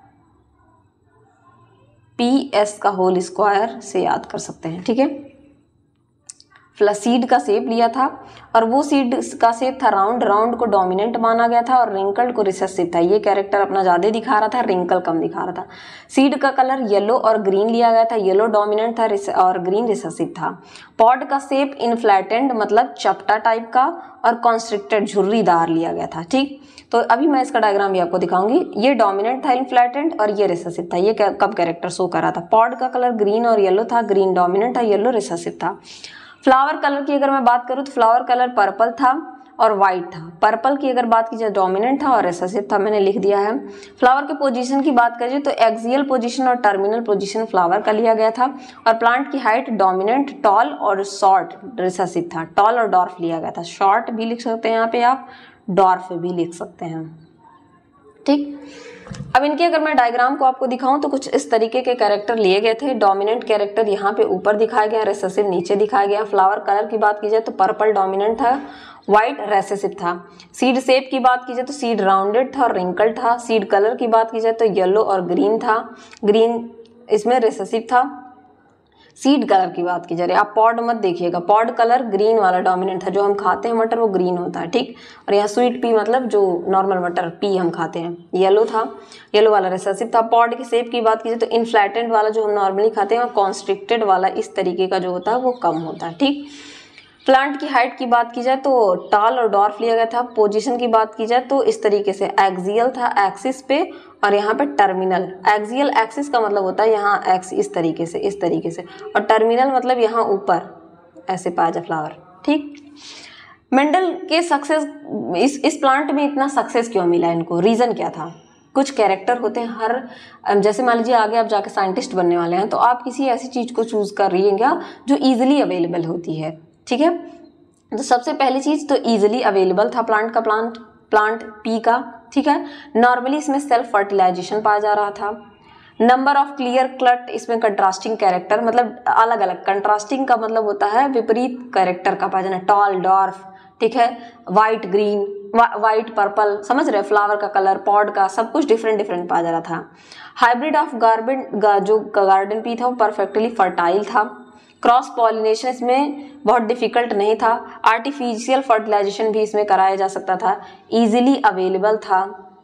पी एस का होल स्क्वायर से याद कर सकते हैं, ठीक है। सीड का शेप लिया था और वो सीड का शेप था राउंड, राउंड को डोमिनेंट माना गया था और रिंकल्ड को रिसेसिव था। ये कैरेक्टर अपना ज़्यादा दिखा रहा था, रिंकल कम दिखा रहा था। सीड का कलर येलो और ग्रीन लिया गया था, येलो डोमिनेंट था और ग्रीन रिसेसिव था। पॉड का शेप इनफ्लैटेंड मतलब चपटा टाइप का और कॉन्स्ट्रिक्टेड झुर्रीदार लिया गया था, ठीक। तो अभी मैं इसका डायग्राम भी आपको दिखाऊंगी। ये डोमिनेंट था इनफ्लैटेंड और ये रिसेसिव था। ये कब कैरेक्टर शो कर रहा था। पॉड का कलर ग्रीन और येलो था, ग्रीन डोमिनेंट था, येलो रिसेसिव था। फ्लावर कलर की अगर मैं बात करूँ तो फ्लावर कलर पर्पल था और वाइट था। पर्पल की अगर बात की जाए डोमिनेंट था और रिसेसिव था, मैंने लिख दिया है। फ्लावर के पोजीशन की बात करें तो एक्सियल पोजीशन और टर्मिनल पोजीशन फ्लावर का लिया गया था और प्लांट की हाइट डोमिनेंट, टॉल और शॉर्ट रिसेसिव था। टॉल और डॉर्फ लिया गया था। शॉर्ट भी लिख सकते हैं यहाँ पे आप, डॉर्फ भी लिख सकते हैं, ठीक। अब इनके अगर मैं डायग्राम को आपको दिखाऊं तो कुछ इस तरीके के कैरेक्टर लिए गए थे। डोमिनेंट कैरेक्टर यहाँ पे ऊपर दिखाया गया, रिसेसिव नीचे दिखाया गया। फ्लावर कलर की बात की जाए तो पर्पल डोमिनेंट था, व्हाइट रिसेसिव था। सीड शेप की बात की जाए तो सीड राउंडेड था और रिंकल्ड था। सीड कलर की बात की जाए तो येलो और ग्रीन था, ग्रीन इसमें रिसेसिव था। सीड कलर की बात की जा रही है, आप पॉड मत देखिएगा, पॉड कलर ग्रीन वाला डोमिनेंट था। जो हम खाते हैं मटर वो ग्रीन होता है, ठीक। और यहाँ स्वीट पी मतलब जो नॉर्मल मटर पी हम खाते हैं, येलो था, येलो वाला रिसेसिव था। पॉड की शेप की बात की जाए तो इनफ्लैटेंड वाला जो हम नॉर्मली खाते हैं और कॉन्स्ट्रिक्टेड वाला इस तरीके का जो होता है वो कम होता है, ठीक। प्लांट की हाइट की बात की जाए तो टॉल और डॉर्फ लिया गया था। पोजीशन की बात की जाए तो इस तरीके से एक्सियल था एक्सिस पे और यहाँ पे टर्मिनल। एक्सियल एक्सिस का मतलब होता है यहाँ एक्स इस तरीके से, इस तरीके से, और टर्मिनल मतलब यहाँ ऊपर ऐसे पाया जाए फ्लावर, ठीक। मेंडल के सक्सेस, इस इस प्लांट में इतना सक्सेस क्यों मिला इनको, रीज़न क्या था। कुछ कैरेक्टर होते हैं हर, जैसे मान लीजिए आगे आप जाके साइंटिस्ट बनने वाले हैं तो आप किसी ऐसी चीज़ को चूज़ कर रहिएगा जो ईजिली अवेलेबल होती है, ठीक है। तो सबसे पहली चीज़ तो ईजिली अवेलेबल था प्लांट का, प्लांट प्लांट पी का, ठीक है। नॉर्मली इसमें सेल्फ फर्टिलाइजेशन पाया जा रहा था। नंबर ऑफ क्लियर कट, इसमें कंट्रास्टिंग कैरेक्टर मतलब अलग अलग, कंट्रास्टिंग का मतलब होता है विपरीत कैरेक्टर का पाया जाना, टॉल डॉर्फ, ठीक है, वाइट ग्रीन, वाइट पर्पल, समझ रहे, फ्लावर का कलर, पॉड का, सब कुछ डिफरेंट डिफरेंट पाया जा रहा था। हाइब्रिड ऑफ गार्बन, जो गार्डन पी था वो परफेक्टली फर्टाइल था। क्रॉस पॉलिनेशन इसमें बहुत डिफिकल्ट नहीं था। आर्टिफिशियल फर्टिलाइजेशन भी इसमें कराया जा सकता था, इजीली अवेलेबल था।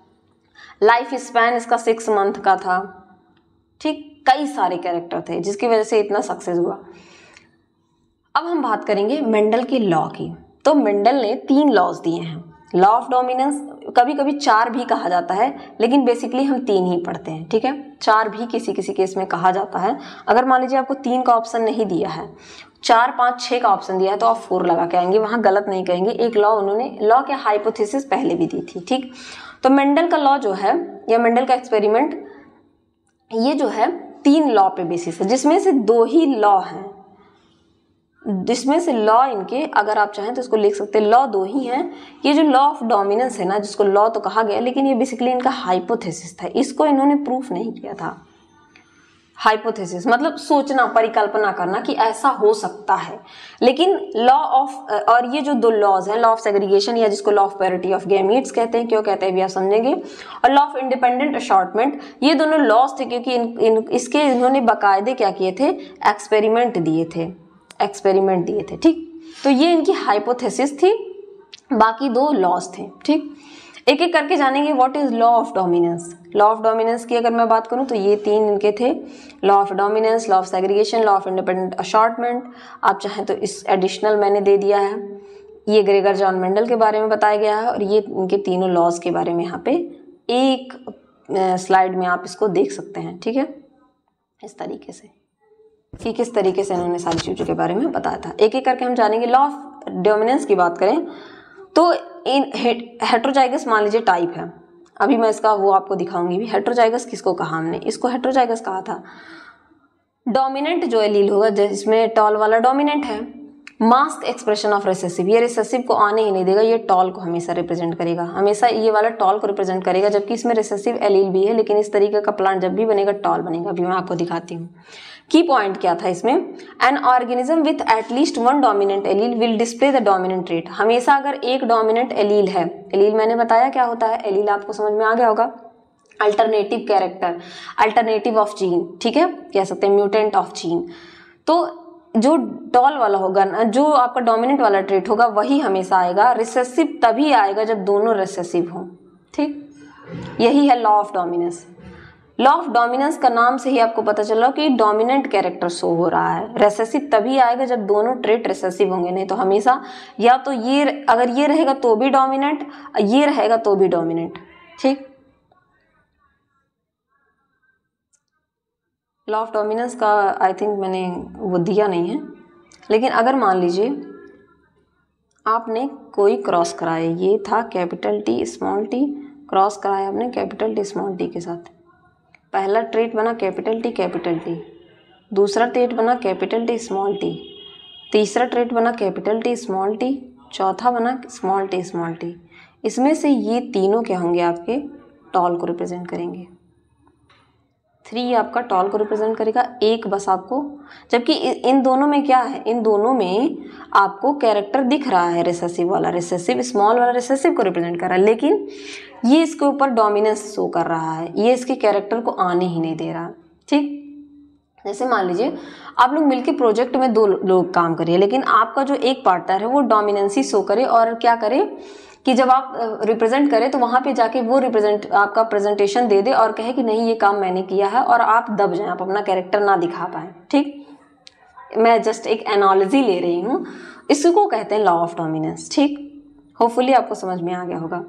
लाइफ स्पैन इसका सिक्स मंथ का था, ठीक। कई सारे कैरेक्टर थे जिसकी वजह से इतना सक्सेस हुआ। अब हम बात करेंगे मेंडल के लॉ की। तो मेंडल ने तीन लॉज दिए हैं। लॉ ऑफ डोमिनेंस, कभी कभी चार भी कहा जाता है लेकिन बेसिकली हम तीन ही पढ़ते हैं, ठीक है। चार भी किसी किसी केस में कहा जाता है। अगर मान लीजिए आपको तीन का ऑप्शन नहीं दिया है, चार पाँच छः का ऑप्शन दिया है तो आप फोर लगा के आएंगे, वहाँ गलत नहीं कहेंगे। एक लॉ उन्होंने, लॉ के हाइपोथेसिस पहले भी दी थी, ठीक। तो मेंडल का लॉ जो है या मेंडल का एक्सपेरिमेंट, ये जो है तीन लॉ पे बेसिस है, जिसमें से दो ही लॉ हैं, जिसमें से लॉ इनके, अगर आप चाहें तो इसको लिख सकते हैं, लॉ दो ही हैं। ये जो लॉ ऑफ डोमिनेंस है ना, जिसको लॉ तो कहा गया लेकिन ये बेसिकली इनका हाइपोथेसिस था, इसको इन्होंने प्रूफ नहीं किया था। हाइपोथेसिस मतलब सोचना, परिकल्पना करना कि ऐसा हो सकता है। लेकिन लॉ ऑफ, और ये जो दो लॉज हैं, लॉ ऑफ सेग्रीगेशन या जिसको law of purity of gametes कहते हैं, क्यों कहते हैं भी आप समझेंगे, और लॉ ऑफ इंडिपेंडेंट असॉर्टमेंट, ये दोनों लॉज थे क्योंकि इन, इन इसके इन्होंने बाकायदे क्या किए थे, एक्सपेरिमेंट दिए थे, एक्सपेरिमेंट दिए थे। ठीक, तो ये इनकी हाइपोथेसिस थी, बाकी दो लॉज थे। ठीक, एक एक करके जानेंगे। What is law of dominance. Law of dominance की अगर मैं बात करूं तो ये तीन इनके थे, law of dominance, law of segregation, law of independent assortment. आप चाहें तो इस एडिशनल मैंने दे दिया है, ये ग्रेगर जॉन मेंडल के बारे में बताया गया है, और ये इनके तीनों लॉज के बारे में यहाँ पे एक स्लाइड में आप इसको देख सकते हैं। ठीक है, इस तरीके से कि किस तरीके से इन्होंने सारी चीज़ों के बारे में बताया था। एक एक करके हम जानेंगे। लॉ ऑफ डोमिनेंस की बात करें तो इन हेट्रोजाइगस मान लीजिए टाइप है, अभी मैं इसका वो आपको दिखाऊंगी भी। हेट्रोजाइगस किसको कहा हमने, इसको हेट्रोजाइगस कहा था। डोमिनेंट जो एलील होगा जिसमें टॉल वाला डोमिनेंट है, मास्क एक्सप्रेशन ऑफ रिसेसिव, ये रिसेसिव को आने ही नहीं देगा, ये टॉल को हमेशा रिप्रेजेंट करेगा, हमेशा ये वाला टॉल को रिप्रेजेंट करेगा, जबकि इसमें रिसेसिव एलील भी है, लेकिन इस तरीके का प्लांट जब भी बनेगा टॉल बनेगा। अभी मैं आपको दिखाती हूँ। की पॉइंट क्या था इसमें, an organism with at least one dominant allele will display the dominant trait. हमेशा अगर एक डोमिनेंट एलील है, एलील मैंने बताया क्या होता है, एलील आपको समझ में आ गया होगा, alternative character, alternative of gene, ठीक है, कह सकते हैं म्यूटेंट ऑफ जीन। तो जो टॉल वाला होगा ना, जो आपका डोमिनेंट वाला ट्रेट होगा वही हमेशा आएगा। रिसेसिव तभी आएगा जब दोनों रिसेसिव हों। ठीक, यही है law of dominance. Law of dominance का नाम से ही आपको पता चला कि डोमिनेंट कैरेक्टर शो हो रहा है। रिसेसिव तभी आएगा जब दोनों ट्रेट रिसेसिव होंगे, नहीं तो हमेशा या तो ये, अगर ये रहेगा तो भी डोमिनेंट, ये रहेगा तो भी डोमिनेंट। ठीक, लॉ ऑफ डोमिनेंस का आई थिंक मैंने वो दिया नहीं है, लेकिन अगर मान लीजिए आपने कोई क्रॉस कराया, ये था capital T small t, cross कराया आपने कैपिटल टी स्मॉल टी के साथ, पहला ट्रेट बना कैपिटल टी कैपिटल टी, दूसरा ट्रेट बना कैपिटल टी स्मॉल टी, तीसरा ट्रेट बना कैपिटल टी स्मॉल टी, चौथा बना स्मॉल टी स्मॉल टी। इसमें से ये तीनों क्या होंगे, आपके टॉल को रिप्रेजेंट करेंगे। थ्री आपका टॉल को रिप्रेजेंट करेगा, एक बस आपको, जबकि इन दोनों में क्या है, इन दोनों में आपको कैरेक्टर दिख रहा है, रिसेसिव वाला, रिसेसिव स्मॉल वाला रिसेसिव को रिप्रेजेंट कर रहा है, लेकिन ये इसके ऊपर डोमिनेंस शो कर रहा है, ये इसके कैरेक्टर को आने ही नहीं दे रहा। ठीक, जैसे मान लीजिए आप लोग मिलके प्रोजेक्ट में दो लोग काम करिए, लेकिन आपका जो एक पार्टनर है वो डोमिनेंसी शो करे और क्या करे कि जब आप रिप्रेजेंट करें तो वहाँ पे जाके वो रिप्रेजेंट आपका प्रेजेंटेशन दे दे और कहे कि नहीं ये काम मैंने किया है, और आप दब जाएं, आप अपना कैरेक्टर ना दिखा पाएं। ठीक, मैं जस्ट एक एनालॉजी ले रही हूँ, इसको कहते हैं लॉ ऑफ डोमिनेंस। ठीक, होपफुली आपको समझ में आ गया होगा।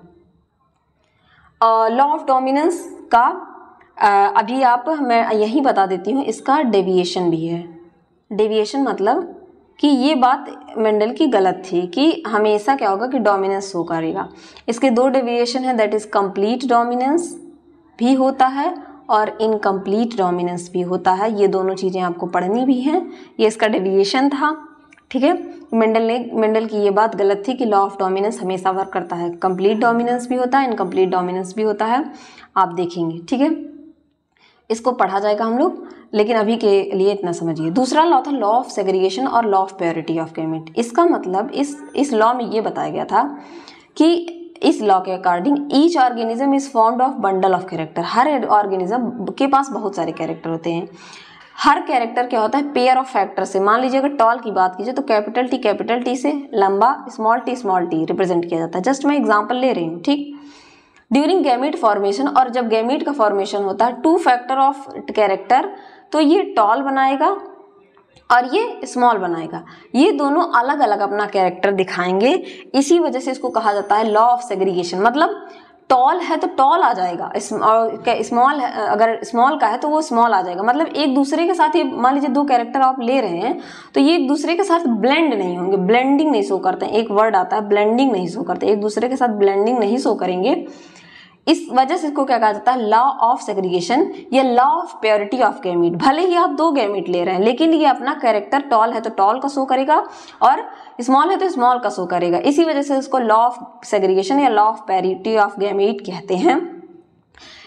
लॉ ऑफ डोमिनेंस का uh, अभी आप मैं यही बता देती हूँ, इसका डेविएशन भी है। डेविएशन मतलब कि ये बात मेंडल की गलत थी कि हमेशा क्या होगा कि डोमिनेंस शो करेगा। इसके दो डेविएशन है, दैट इज कंप्लीट डोमिनेंस भी होता है और इनकम्प्लीट डोमिनेंस भी होता है। ये दोनों चीज़ें आपको पढ़नी भी हैं, ये इसका डेविएशन था। ठीक है, मेंडल ने मेंडल की ये बात गलत थी कि लॉ ऑफ डोमिनेंस हमेशा वर्क करता है, कंप्लीट डोमिनेंस भी होता है, इनकम्प्लीट डोमिनेंस भी होता है, आप देखेंगे। ठीक है, इसको पढ़ा जाएगा हम लोग, लेकिन अभी के लिए इतना समझिए। दूसरा लॉ था लॉ ऑफ सेग्रीगेशन और law of purity of gamete. इसका मतलब इस इस लॉ में ये बताया गया था कि इस लॉ के according each organism is formed of bundle of character. हर ऑर्गेनिज्म के पास बहुत सारे कैरेक्टर होते हैं। हर कैरेक्टर क्या होता है, पेयर ऑफ फैक्टर से। मान लीजिए अगर टॉल की बात कीजिए तो कैपिटल टी कैपिटल टी से, लंबा small T small t represent किया जाता है। जस्ट मैं एग्जाम्पल ले रही हूँ। ठीक, ड्यूरिंग गैमीट फॉर्मेशन, और जब गैमीट का फॉर्मेशन होता है टू फैक्टर ऑफ कैरेक्टर, तो ये टॉल बनाएगा और ये स्मॉल बनाएगा। ये दोनों अलग अलग अपना कैरेक्टर दिखाएंगे, इसी वजह से इसको कहा जाता है लॉ ऑफ सेग्रीगेशन। मतलब टॉल है तो टॉल आ जाएगा, स्मॉल है अगर स्मॉल का है तो वो स्मॉल आ जाएगा। मतलब एक दूसरे के साथ ही, मान लीजिए दो कैरेक्टर आप ले रहे हैं तो ये एक दूसरे के साथ ब्लेंड नहीं होंगे, ब्लेंडिंग नहीं शो करते हैं। एक वर्ड आता है ब्लेंडिंग नहीं शो करते, एक दूसरे के साथ ब्लेंडिंग नहीं शो करेंगे। इस वजह से इसको क्या कहा जाता है, लॉ ऑफ सेग्रीगेशन या law of purity of gamete. भले ही आप दो गैमीट ले रहे हैं, लेकिन ये अपना कैरेक्टर टॉल है तो टॉल का शो करेगा और स्मॉल है तो स्मॉल का शो करेगा। इसी वजह से इसको लॉ ऑफ सेग्रीगेशन या law of purity of gamete कहते हैं।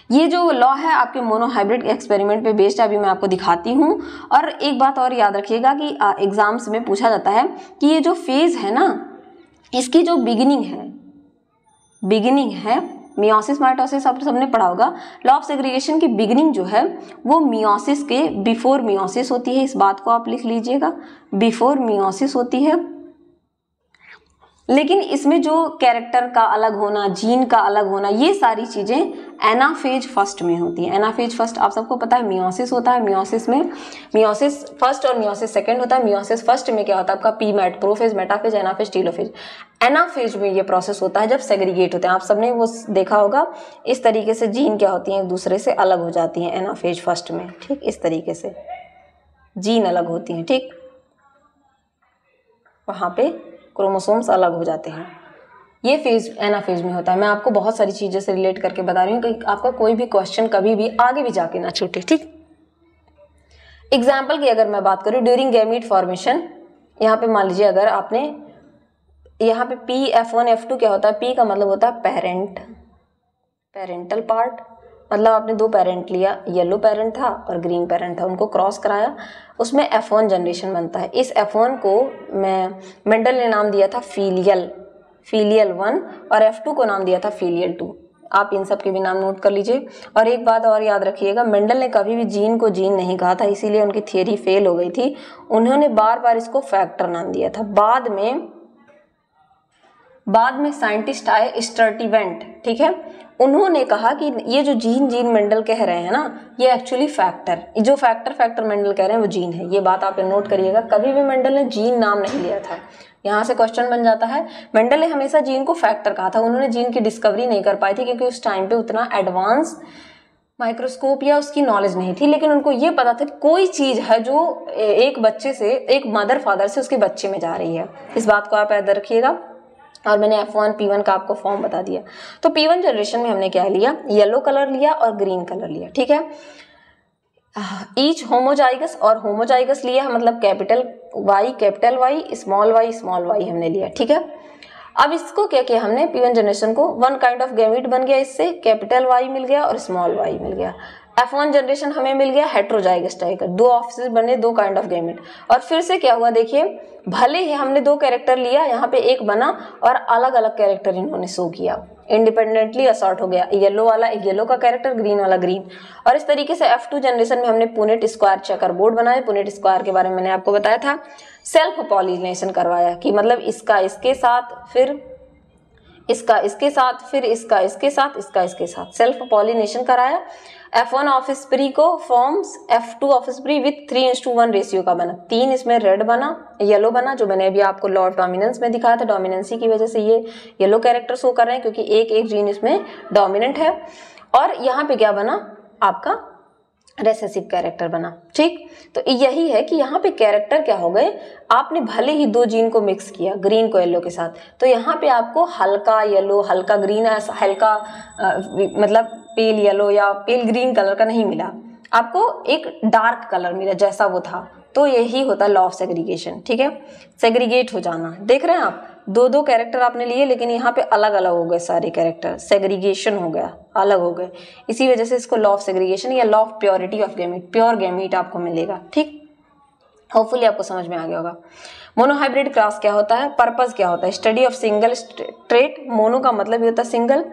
ये जो लॉ है आपके मोनोहाइब्रिड एक्सपेरिमेंट पे बेस्ड अभी मैं आपको दिखाती हूँ। और एक बात और याद रखिएगा कि एग्जाम्स में पूछा जाता है कि ये जो फेज है ना, इसकी जो बिगिनिंग है बिगिनिंग है मियोसिस माइटोसिस, आप सबने पढ़ा होगा। लॉ ऑफ सेग्रीगेशन की बिगिनिंग जो है वो मियोसिस के बिफोर मियोसिस होती है। इस बात को आप लिख लीजिएगा, बिफोर मियोसिस होती है। लेकिन इसमें जो कैरेक्टर का अलग होना, जीन का अलग होना, ये सारी चीजें एनाफेज फर्स्ट में होती है। एनाफेज फर्स्ट आप सबको पता है मियोसिस होता है। मियोसिस में मियोसिस फर्स्ट और मियोसिस सेकंड होता है। मियोसिस फर्स्ट में क्या होता है आपका P mat, prophase, metaphase, anaphase, telophase. Anaphase में ये प्रोसेस होता है जब सेग्रीगेट होते हैं। आप सबने वो देखा होगा, इस तरीके से जीन क्या होती हैं एक दूसरे से अलग हो जाती हैं एनाफेज फर्स्ट में। ठीक, इस तरीके से जीन अलग होती हैं। ठीक, वहां पे क्रोमोसोम्स अलग हो जाते हैं। ये फेज एनाफेज में होता है। मैं आपको बहुत सारी चीज़ों से रिलेट करके बता रही हूँ कि आपका कोई भी क्वेश्चन कभी भी आगे भी जाके ना छूटे। ठीक, एग्जाम्पल की अगर मैं बात करूँ, ड्यूरिंग गैमीट फॉर्मेशन, यहाँ पे मान लीजिए अगर आपने यहाँ पे P F one F two क्या होता है, पी का मतलब होता है पेरेंट, पेरेंटल पार्ट, मतलब आपने दो पेरेंट लिया, येलो पेरेंट था और ग्रीन पेरेंट था, उनको क्रॉस कराया, उसमें एफ वन जनरेशन बनता है। इस एफ वन को मैं मेंडल ने नाम दिया था फीलियल, फीलियल वन, और एफ टू को नाम दिया था फीलियल टू। आप इन सब के भी नाम नोट कर लीजिए। और एक बात और याद रखिएगा, मेंडल ने कभी भी जीन को जीन नहीं कहा था, इसीलिए उनकी थियरी फेल हो गई थी। उन्होंने बार बार इसको फैक्टर नाम दिया था। बाद में बाद में साइंटिस्ट आए स्टर्टिवेंट, ठीक है, उन्होंने कहा कि ये जो जीन जीन मेंडल कह रहे हैं ना, ये एक्चुअली फैक्टर, जो फैक्टर फैक्टर मेंडल कह रहे हैं वो जीन है। ये बात आप नोट करिएगा, कभी भी मेंडल ने जीन नाम नहीं लिया था। यहाँ से क्वेश्चन बन जाता है, मेंडल ने हमेशा जीन को फैक्टर कहा था। उन्होंने जीन की डिस्कवरी नहीं कर पाई थी क्योंकि उस टाइम पे उतना एडवांस माइक्रोस्कोप या उसकी नॉलेज नहीं थी। लेकिन उनको ये पता था कि कोई चीज है जो एक बच्चे से, एक मदर फादर से उसके बच्चे में जा रही है। इस बात को आप याद रखिएगा। और मैंने एफ वन पी वन का आपको फॉर्म बता दिया। तो पी वन जनरेशन में हमने क्या लिया, येलो कलर लिया और ग्रीन कलर लिया। ठीक है, ईच होमोजाइगस और होमोजाइगस लिया, मतलब capital Y capital Y, small Y small Y हमने लिया। ठीक है, अब इसको क्या किया हमने, पी वन जनरेशन को वन काइंड ऑफ गैमीट बन गया, इससे कैपिटल वाई मिल गया और स्मॉल वाई मिल गया। एफ वन जनरेशन हमें मिल गया हेट्रोजाइगस टाइगर, दो ऑफिस बने, दो काइंड ऑफ गैमीट। और फिर से क्या हुआ देखिए, भले ही हमने दो कैरेक्टर लिया, यहाँ पे एक बना और अलग अलग कैरेक्टर इन्होंने शो किया, इंडिपेंडेंटली असॉर्ट हो गया। येलो वाला एक येलो का कैरेक्टर, ग्रीन वाला ग्रीन। और इस तरीके से एफ टू जनरेशन में हमने पुनेट स्क्वायर चेकर बोर्ड बनाए। पुनेट स्क्वायर के बारे में मैंने आपको बताया था, सेल्फ पॉलिनेशन करवाया कि मतलब इसका इसके साथ, फिर इसका इसके साथ, फिर इसका इसके साथ, इसका इसके साथ, सेल्फ पॉलिनेशन कराया। एफ वन ऑफस्प्री को forms F two offspring with three is to one ratio का बना। तीन इसमें रेड बना, येलो बना, जो मैंने अभी आपको लॉ ऑफ डोमिनेंस में दिखाया था। डोमिनेंसी की वजह से ये येलो कैरेक्टर शो कर रहे हैं क्योंकि एक एक जीन इसमें डोमिनेंट है। और यहाँ पे क्या बना आपका, रेसेसिव कैरेक्टर बना। ठीक, तो यही है कि यहाँ पे कैरेक्टर क्या हो गए, आपने भले ही दो जीन को मिक्स किया, ग्रीन को येलो के साथ, तो यहाँ पे आपको हल्का येलो, हल्का ग्रीन, हल्का आ, मतलब पेल येलो या पेल ग्रीन कलर का नहीं मिला, आपको एक डार्क कलर मिला जैसा वो था। तो यही होता है लॉ ऑफ सेग्रीगेशन। ठीक है, सेग्रीगेट हो जाना। देख रहे हैं आप, दो दो कैरेक्टर आपने लिए लेकिन यहाँ पे अलग अलग हो गए सारे कैरेक्टर, सेग्रीगेशन हो गया, अलग हो गए। इसी वजह से इसको लॉ ऑफ सेग्रीगेशन या law of purity of gamete, pure gamete आपको मिलेगा। ठीक, होपफुली आपको समझ में आ गया होगा। मोनोहाइब्रिड क्रॉस क्या होता है, पर्पस क्या होता है, study of single trait. Mono का मतलब ये होता है सिंगल,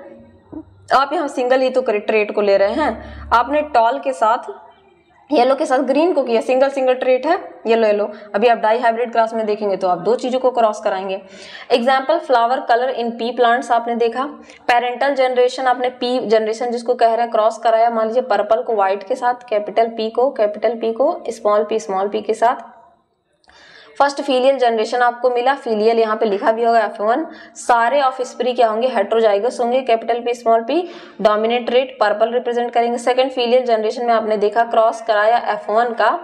आप यहाँ सिंगल ही तो ट्रेट को ले रहे हैं। आपने टॉल के साथ येलो के साथ ग्रीन को किया, सिंगल सिंगल ट्रेट है येलो येलो। अभी आप डाई हाइब्रिड क्रॉस में देखेंगे तो आप दो चीजों को क्रॉस कराएंगे। Example, flower colour in pea plants आपने देखा। पेरेंटल जनरेशन आपने पी जनरेशन जिसको कह रहे हैं क्रॉस कराया, मान लीजिए पर्पल को व्हाइट के साथ, कैपिटल पी को कैपिटल पी को स्मॉल पी स्मॉल पी के साथ। फर्स्ट फीलियल जनरेशन आपको मिला, फीलियल यहाँ पे लिखा भी होगा एफ वन। सारे ऑफस्प्री क्या होंगे, हेट्रोजाइगस होंगे, capital P small P, dominated purple represent करेंगे। सेकंड फीलियल जनरेशन में आपने देखा क्रॉस कराया एफ वन का,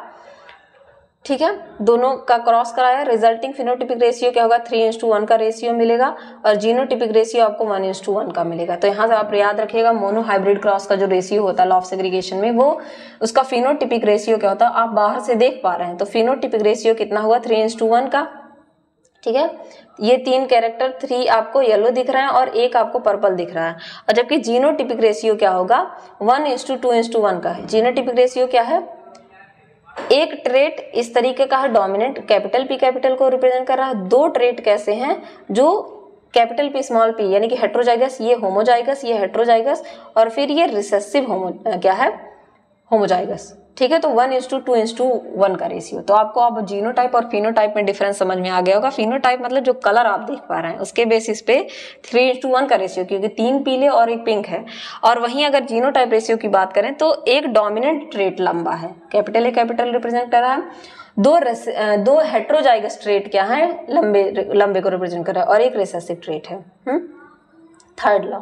ठीक है, दोनों का क्रॉस कराया। रिजल्टिंग फिनोटिपिक रेशियो क्या होगा, थ्री इंस टू वन का रेशियो मिलेगा और जीनोटिपिक रेशियो आपको वन इंस टू वन का मिलेगा। तो यहाँ से आप याद रखिएगा, मोनो हाइब्रिड क्रॉस का जो रेशियो होता है लॉ ऑफ सेग्रीगेशन में, वो उसका फिनोटिपिक रेशियो क्या होता है, आप बाहर से देख पा रहे हैं। तो फिनोटिपिक रेशियो कितना हुआ, थ्री इंस टू वन का। ठीक है, ये तीन कैरेक्टर, थ्री आपको येलो दिख रहा है और एक आपको पर्पल दिख रहा है। और जबकि जीनोटिपिक रेशियो क्या होगा, one is to two is to one का है। जीनोटिपिक रेशियो क्या है, एक ट्रेट इस तरीके का है डोमिनेंट, कैपिटल पी कैपिटल को रिप्रेजेंट कर रहा है। दो ट्रेट कैसे हैं, जो कैपिटल पी स्मॉल पी यानी कि हेट्रोजाइगस, ये होमोजाइगस, ये हेट्रोजाइगस, और फिर ये रिसेसिव होमो क्या है, होमोजाइगस। ठीक है, तो one is to two is to one का रेशियो। तो आपको अब जीनोटाइप और फिनोटाइप में डिफरेंस समझ में आ गया होगा। फिनोटाइप मतलब जो कलर आप देख पा रहे हैं उसके बेसिस पे थ्री इज टू वन का रेशियो, क्योंकि तीन पीले और एक पिंक है। और वहीं अगर जीनोटाइप रेशियो की बात करें तो एक डोमिनेंट ट्रेट लंबा है, कैपिटल ए कैपिटल रिप्रेजेंट कर रहा है, दो दो हेट्रोजाइगस ट्रेट क्या है, लंबे लंबे को रिप्रेजेंट कर रहा है, और एक रिसेसिव ट्रेट है। Third law.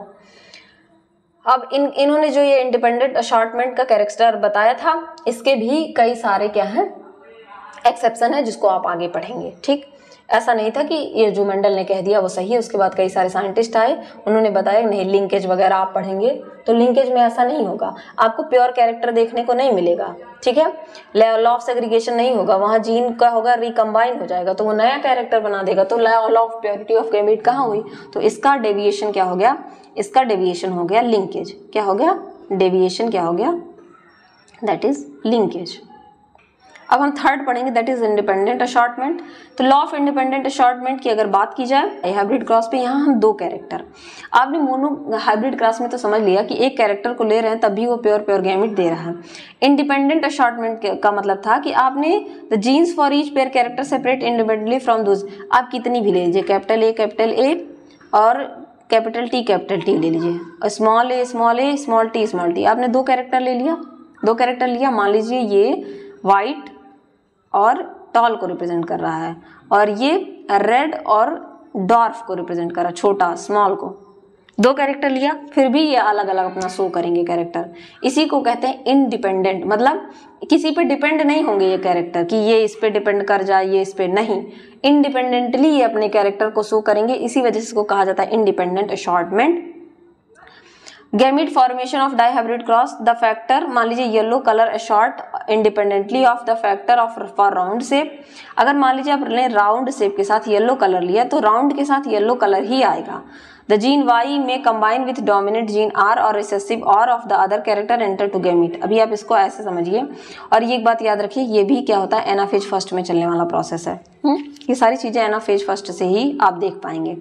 अब इन इन्होंने जो ये इंडिपेंडेंट अशॉर्टमेंट का कैरेक्टर बताया था, इसके भी कई सारे क्या हैं, एक्सेप्शन है, जिसको आप आगे पढ़ेंगे। ठीक, ऐसा नहीं था कि ये जो मेंडल ने कह दिया वो सही है, उसके बाद कई सारे साइंटिस्ट आए, उन्होंने बताया नहीं लिंकेज वगैरह आप पढ़ेंगे, तो लिंकेज में ऐसा नहीं होगा, आपको प्योर कैरेक्टर देखने को नहीं मिलेगा। ठीक है, लॉ ऑफ सेग्रीगेशन नहीं होगा, वहाँ जीन का होगा रिकम्बाइन हो जाएगा, तो वो नया कैरेक्टर बना देगा। तो law of purity of gamete कहाँ हुई, तो इसका डेविएशन क्या हो गया, इसका डेविएशन हो गया लिंकेज। क्या हो गया, डेविएशन क्या हो गया, दैट इज लिंकेज। अब हम थर्ड पढ़ेंगे, दैट इज इंडिपेंडेंट अशॉर्टमेंट। तो लॉ ऑफ इंडिपेंडेंट अशॉर्टमेंट की अगर बात की जाए हाइब्रिड क्रॉस पे, यहाँ हम दो कैरेक्टर, आपने मोनो हाइब्रिड क्रॉस में तो समझ लिया कि एक कैरेक्टर को ले रहे हैं तभी वो प्योर प्योर गैमेट दे रहा है। इंडिपेंडेंट अशॉर्टमेंट का मतलब था कि आपने the genes for each pair character separate independently from those, आप कितनी भी ले लीजिए, कैपिटल ए कैपिटल ए और कैपिटल टी कैपिटल टी ले लीजिए, small A small A small T small T, आपने दो कैरेक्टर ले लिया, दो कैरेक्टर लिया, मान लीजिए ये वाइट और टॉल को रिप्रेजेंट कर रहा है, और ये रेड और डॉर्फ को रिप्रेजेंट कर रहा है, छोटा स्मॉल को, दो कैरेक्टर लिया, फिर भी ये अलग अलग अपना शो करेंगे कैरेक्टर। इसी को कहते हैं इंडिपेंडेंट, मतलब किसी पे डिपेंड नहीं होंगे ये कैरेक्टर कि ये इस पे डिपेंड कर जाए, ये इस पे नहीं, इंडिपेंडेंटली ये अपने कैरेक्टर को शो करेंगे, इसी वजह से इसको कहा जाता है independent assortment. Gamete formation of dihybrid cross, the factor, मान लीजिए yellow colour assort independently of the factor of for round shape. अगर मान लीजिए आप लें राउंड शेप के साथ येलो कलर लिया तो राउंड के साथ येलो कलर ही आएगा। द जीन वाई में combine with dominant gene R और recessive R of the other character enter to gamete. अभी आप इसको ऐसे समझिए, और ये एक बात याद रखिए, ये भी क्या होता है, एनाफेज फर्स्ट में चलने वाला प्रोसेस है। हुँ? ये सारी चीजें एनाफेज फर्स्ट से ही आप देख पाएंगे।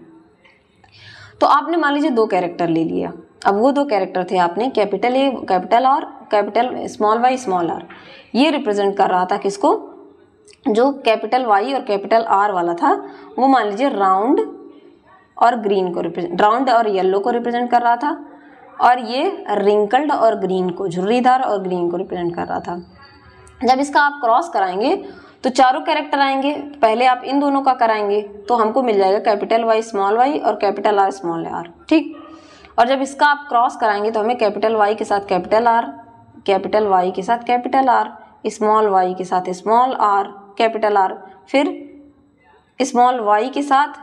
तो आपने मान लीजिए दो कैरेक्टर ले लिया, अब वो दो कैरेक्टर थे आपने कैपिटल ए कैपिटल और capital small Y small R, ये रिप्रेजेंट कर रहा था किसको, जो कैपिटल वाई और कैपिटल आर वाला था वो मान लीजिए राउंड और ग्रीन को रिप्रेजेंट, राउंड और येलो को रिप्रेजेंट कर रहा था, और ये रिंकल्ड और ग्रीन को, झुर्रीदार और ग्रीन को रिप्रेजेंट कर रहा था। जब इसका आप क्रॉस कराएंगे तो चारों कैरेक्टर आएंगे, पहले आप इन दोनों का कराएंगे तो हमको मिल जाएगा कैपिटल वाई स्मॉल वाई और कैपिटल आर स्मॉल आर। ठीक, और जब इसका आप क्रॉस कराएंगे तो हमें कैपिटल वाई के साथ कैपिटल आर, कैपिटल वाई के साथ कैपिटल आर, स्मॉल वाई के साथ स्मॉल आर, कैपिटल आर, फिर स्मॉल वाई के साथ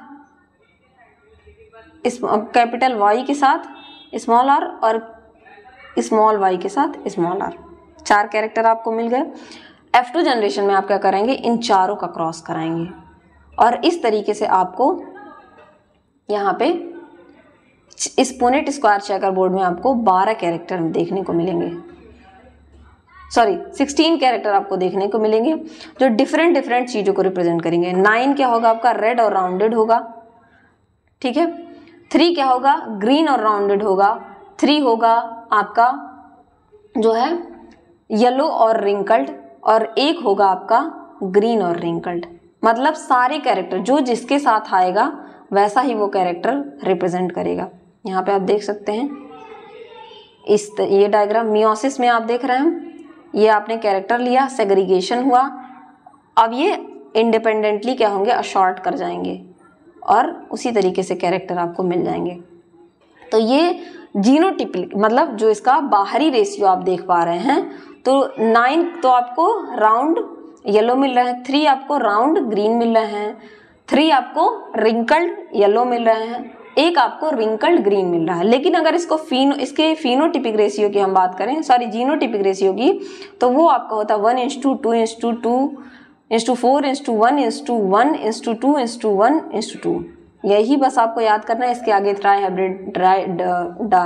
कैपिटल वाई के साथ स्मॉल आर और स्मॉल वाई के साथ स्मॉल आर। चार कैरेक्टर आपको मिल गए। एफ टू जनरेशन में आप क्या करेंगे, इन चारों का क्रॉस कराएंगे, और इस तरीके से आपको यहाँ पे इस पुनेट स्क्वायर चेकर बोर्ड में आपको बारह कैरेक्टर देखने को मिलेंगे, सॉरी सिक्सटीन कैरेक्टर आपको देखने को मिलेंगे जो डिफरेंट डिफरेंट चीज़ों को रिप्रेजेंट करेंगे। नाइन क्या होगा आपका, रेड और राउंडेड होगा। ठीक है, थ्री क्या होगा, ग्रीन और राउंडेड होगा। थ्री होगा आपका जो है येलो और रिंकल्ड, और एक होगा आपका ग्रीन और रिंकल्ड। मतलब सारे कैरेक्टर जो जिसके साथ आएगा वैसा ही वो कैरेक्टर रिप्रेजेंट करेगा। यहाँ पे आप देख सकते हैं इस ये डायग्राम मियोसिस में आप देख रहे हैं, ये आपने कैरेक्टर लिया, सेग्रीगेशन हुआ, अब ये इंडिपेंडेंटली क्या होंगे, अशॉर्ट कर जाएंगे, और उसी तरीके से कैरेक्टर आपको मिल जाएंगे। तो ये जीनोटिपिक मतलब जो इसका बाहरी रेशियो आप देख पा रहे हैं, तो नाइन तो आपको राउंड येलो मिल रहे हैं, थ्री आपको राउंड ग्रीन मिल रहे हैं, थ्री आपको रिंकल्ड येलो मिल रहे हैं, एक आपको रिंकल्ड ग्रीन मिल रहा है। लेकिन अगर इसको फिनो इसके फिनोटिपिक रेशियो की हम बात करें, सॉरी जीनोटिपिक रेशियो की, तो वो आपका होता है one is to two is to two is to four, is to one, is to one, is to two, is to one, is to two. यही बस आपको याद करना है। इसके आगे ट्राई हाइब्रिड, ट्राई डा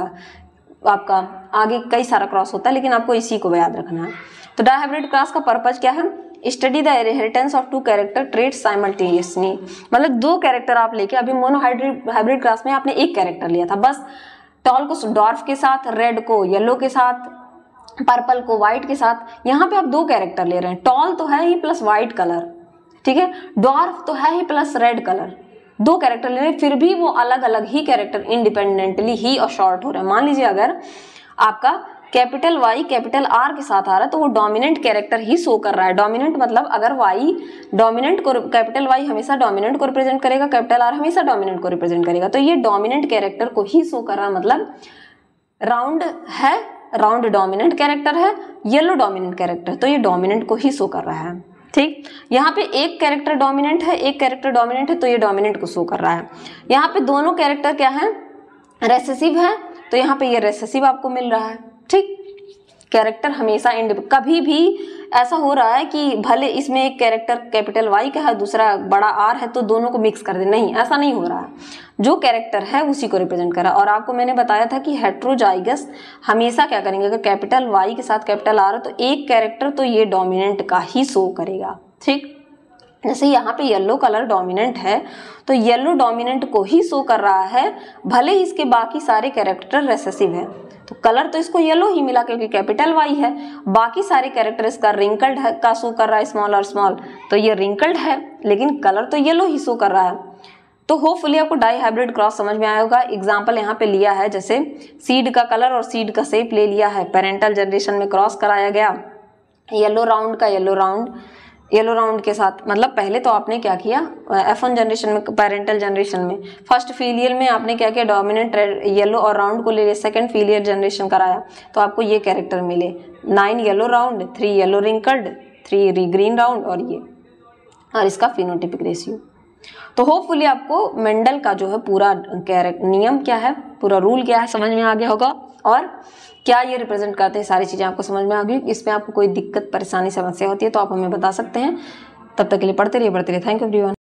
आपका आगे कई सारा क्रॉस होता है, लेकिन आपको इसी को याद रखना है। तो डाई हाइब्रिड क्रॉस का पर्पज क्या है? Study the inheritance of two character traits simultaneously. मतलब दो कैरेक्टर आप लेके, अभी मोनो हाइब्रिड हाइब्रिड क्लास में आपने एक कैरेक्टर लिया था बस, टॉल को डॉर्फ के साथ, रेड को येलो के साथ, पर्पल को व्हाइट के साथ। यहाँ पे आप दो कैरेक्टर ले रहे हैं, टॉल तो है ही प्लस व्हाइट कलर, ठीक है, डॉर्फ तो है ही प्लस रेड कलर। दो कैरेक्टर ले रहे हैं, फिर भी वो अलग अलग ही कैरेक्टर इंडिपेंडेंटली ही और शॉर्ट हो रहे हैं। मान लीजिए अगर आपका कैपिटल वाई कैपिटल आर के साथ आ रहा है तो वो डोमिनेंट कैरेक्टर ही शो कर रहा है। डोमिनेंट मतलब अगर वाई डोमिनेंट को, कैपिटल वाई हमेशा डोमिनेंट को रिप्रेजेंट करेगा, कैपिटल आर हमेशा डोमिनेंट को रिप्रेजेंट करेगा, तो ये डोमिनेंट कैरेक्टर को ही शो कर रहा है। मतलब राउंड है, राउंड डोमिनेंट कैरेक्टर है, येलो डोमिनेंट कैरेक्टर, तो ये डोमिनेंट को ही शो कर रहा है। ठीक, यहाँ पे एक कैरेक्टर डोमिनेंट है, एक कैरेक्टर डोमिनेंट है, तो ये डोमिनेंट को शो कर रहा है। यहाँ पे दोनों कैरेक्टर क्या है? रेसेसिव है, तो यहाँ पे ये रेसेसिव आपको मिल रहा है। ठीक, कैरेक्टर हमेशा इंडिपेंडेंट, कभी भी ऐसा हो रहा है कि भले इसमें एक कैरेक्टर कैपिटल वाई का है, दूसरा बड़ा आर है, तो दोनों को मिक्स कर दे, नहीं, ऐसा नहीं हो रहा है। जो कैरेक्टर है उसी को रिप्रेजेंट करा। और आपको मैंने बताया था कि हेट्रोजाइगस हमेशा क्या करेंगे, अगर कैपिटल वाई के साथ कैपिटल आर है तो एक कैरेक्टर तो ये डोमिनेंट का ही शो करेगा। ठीक, जैसे यहाँ पे येलो कलर डोमिनेंट है तो येलो डोमिनेंट को ही शो कर रहा है, भले ही इसके बाकी सारे कैरेक्टर रेसेसिव है। तो कलर तो इसको येलो ही मिला क्योंकि कैपिटल वाई है, बाकी सारे कैरेक्टर इसका रिंकल्ड है का शो कर रहा है, स्मॉल और स्मॉल, तो ये रिंकल्ड है, लेकिन कलर तो येलो ही शो कर रहा है। तो होपफुली आपको डाई हाइब्रिड क्रॉस समझ में आया होगा। एग्जाम्पल यहाँ पे लिया है, जैसे सीड का कलर और सीड का शेप ले लिया है, पेरेंटल जनरेशन में क्रॉस कराया गया, येलो राउंड का येलो राउंड येलो राउंड के साथ। मतलब पहले तो आपने क्या किया, एफ वन जनरेशन में, पेरेंटल जनरेशन में, फर्स्ट फीलियल में आपने क्या किया, डोमिनेंट येलो और राउंड को ले लिया, सेकंड फीलियल जनरेशन कराया तो आपको ये कैरेक्टर मिले, nine yellow round, three yellow wrinkled, three green round, और ये और इसका फिनोटिपिक रेशियो। तो होपफुली आपको मेंडल का जो है पूरा नियम क्या है, पूरा रूल क्या है समझ में आ गया होगा, और क्या ये रिप्रेजेंट करते हैं, सारी चीज़ें आपको समझ में आ गई। इसमें आपको कोई दिक्कत परेशानी समस्या होती है तो आप हमें बता सकते हैं। तब तक के लिए पढ़ते रहिए पढ़ते रहिए थैंक यू एवरीवन।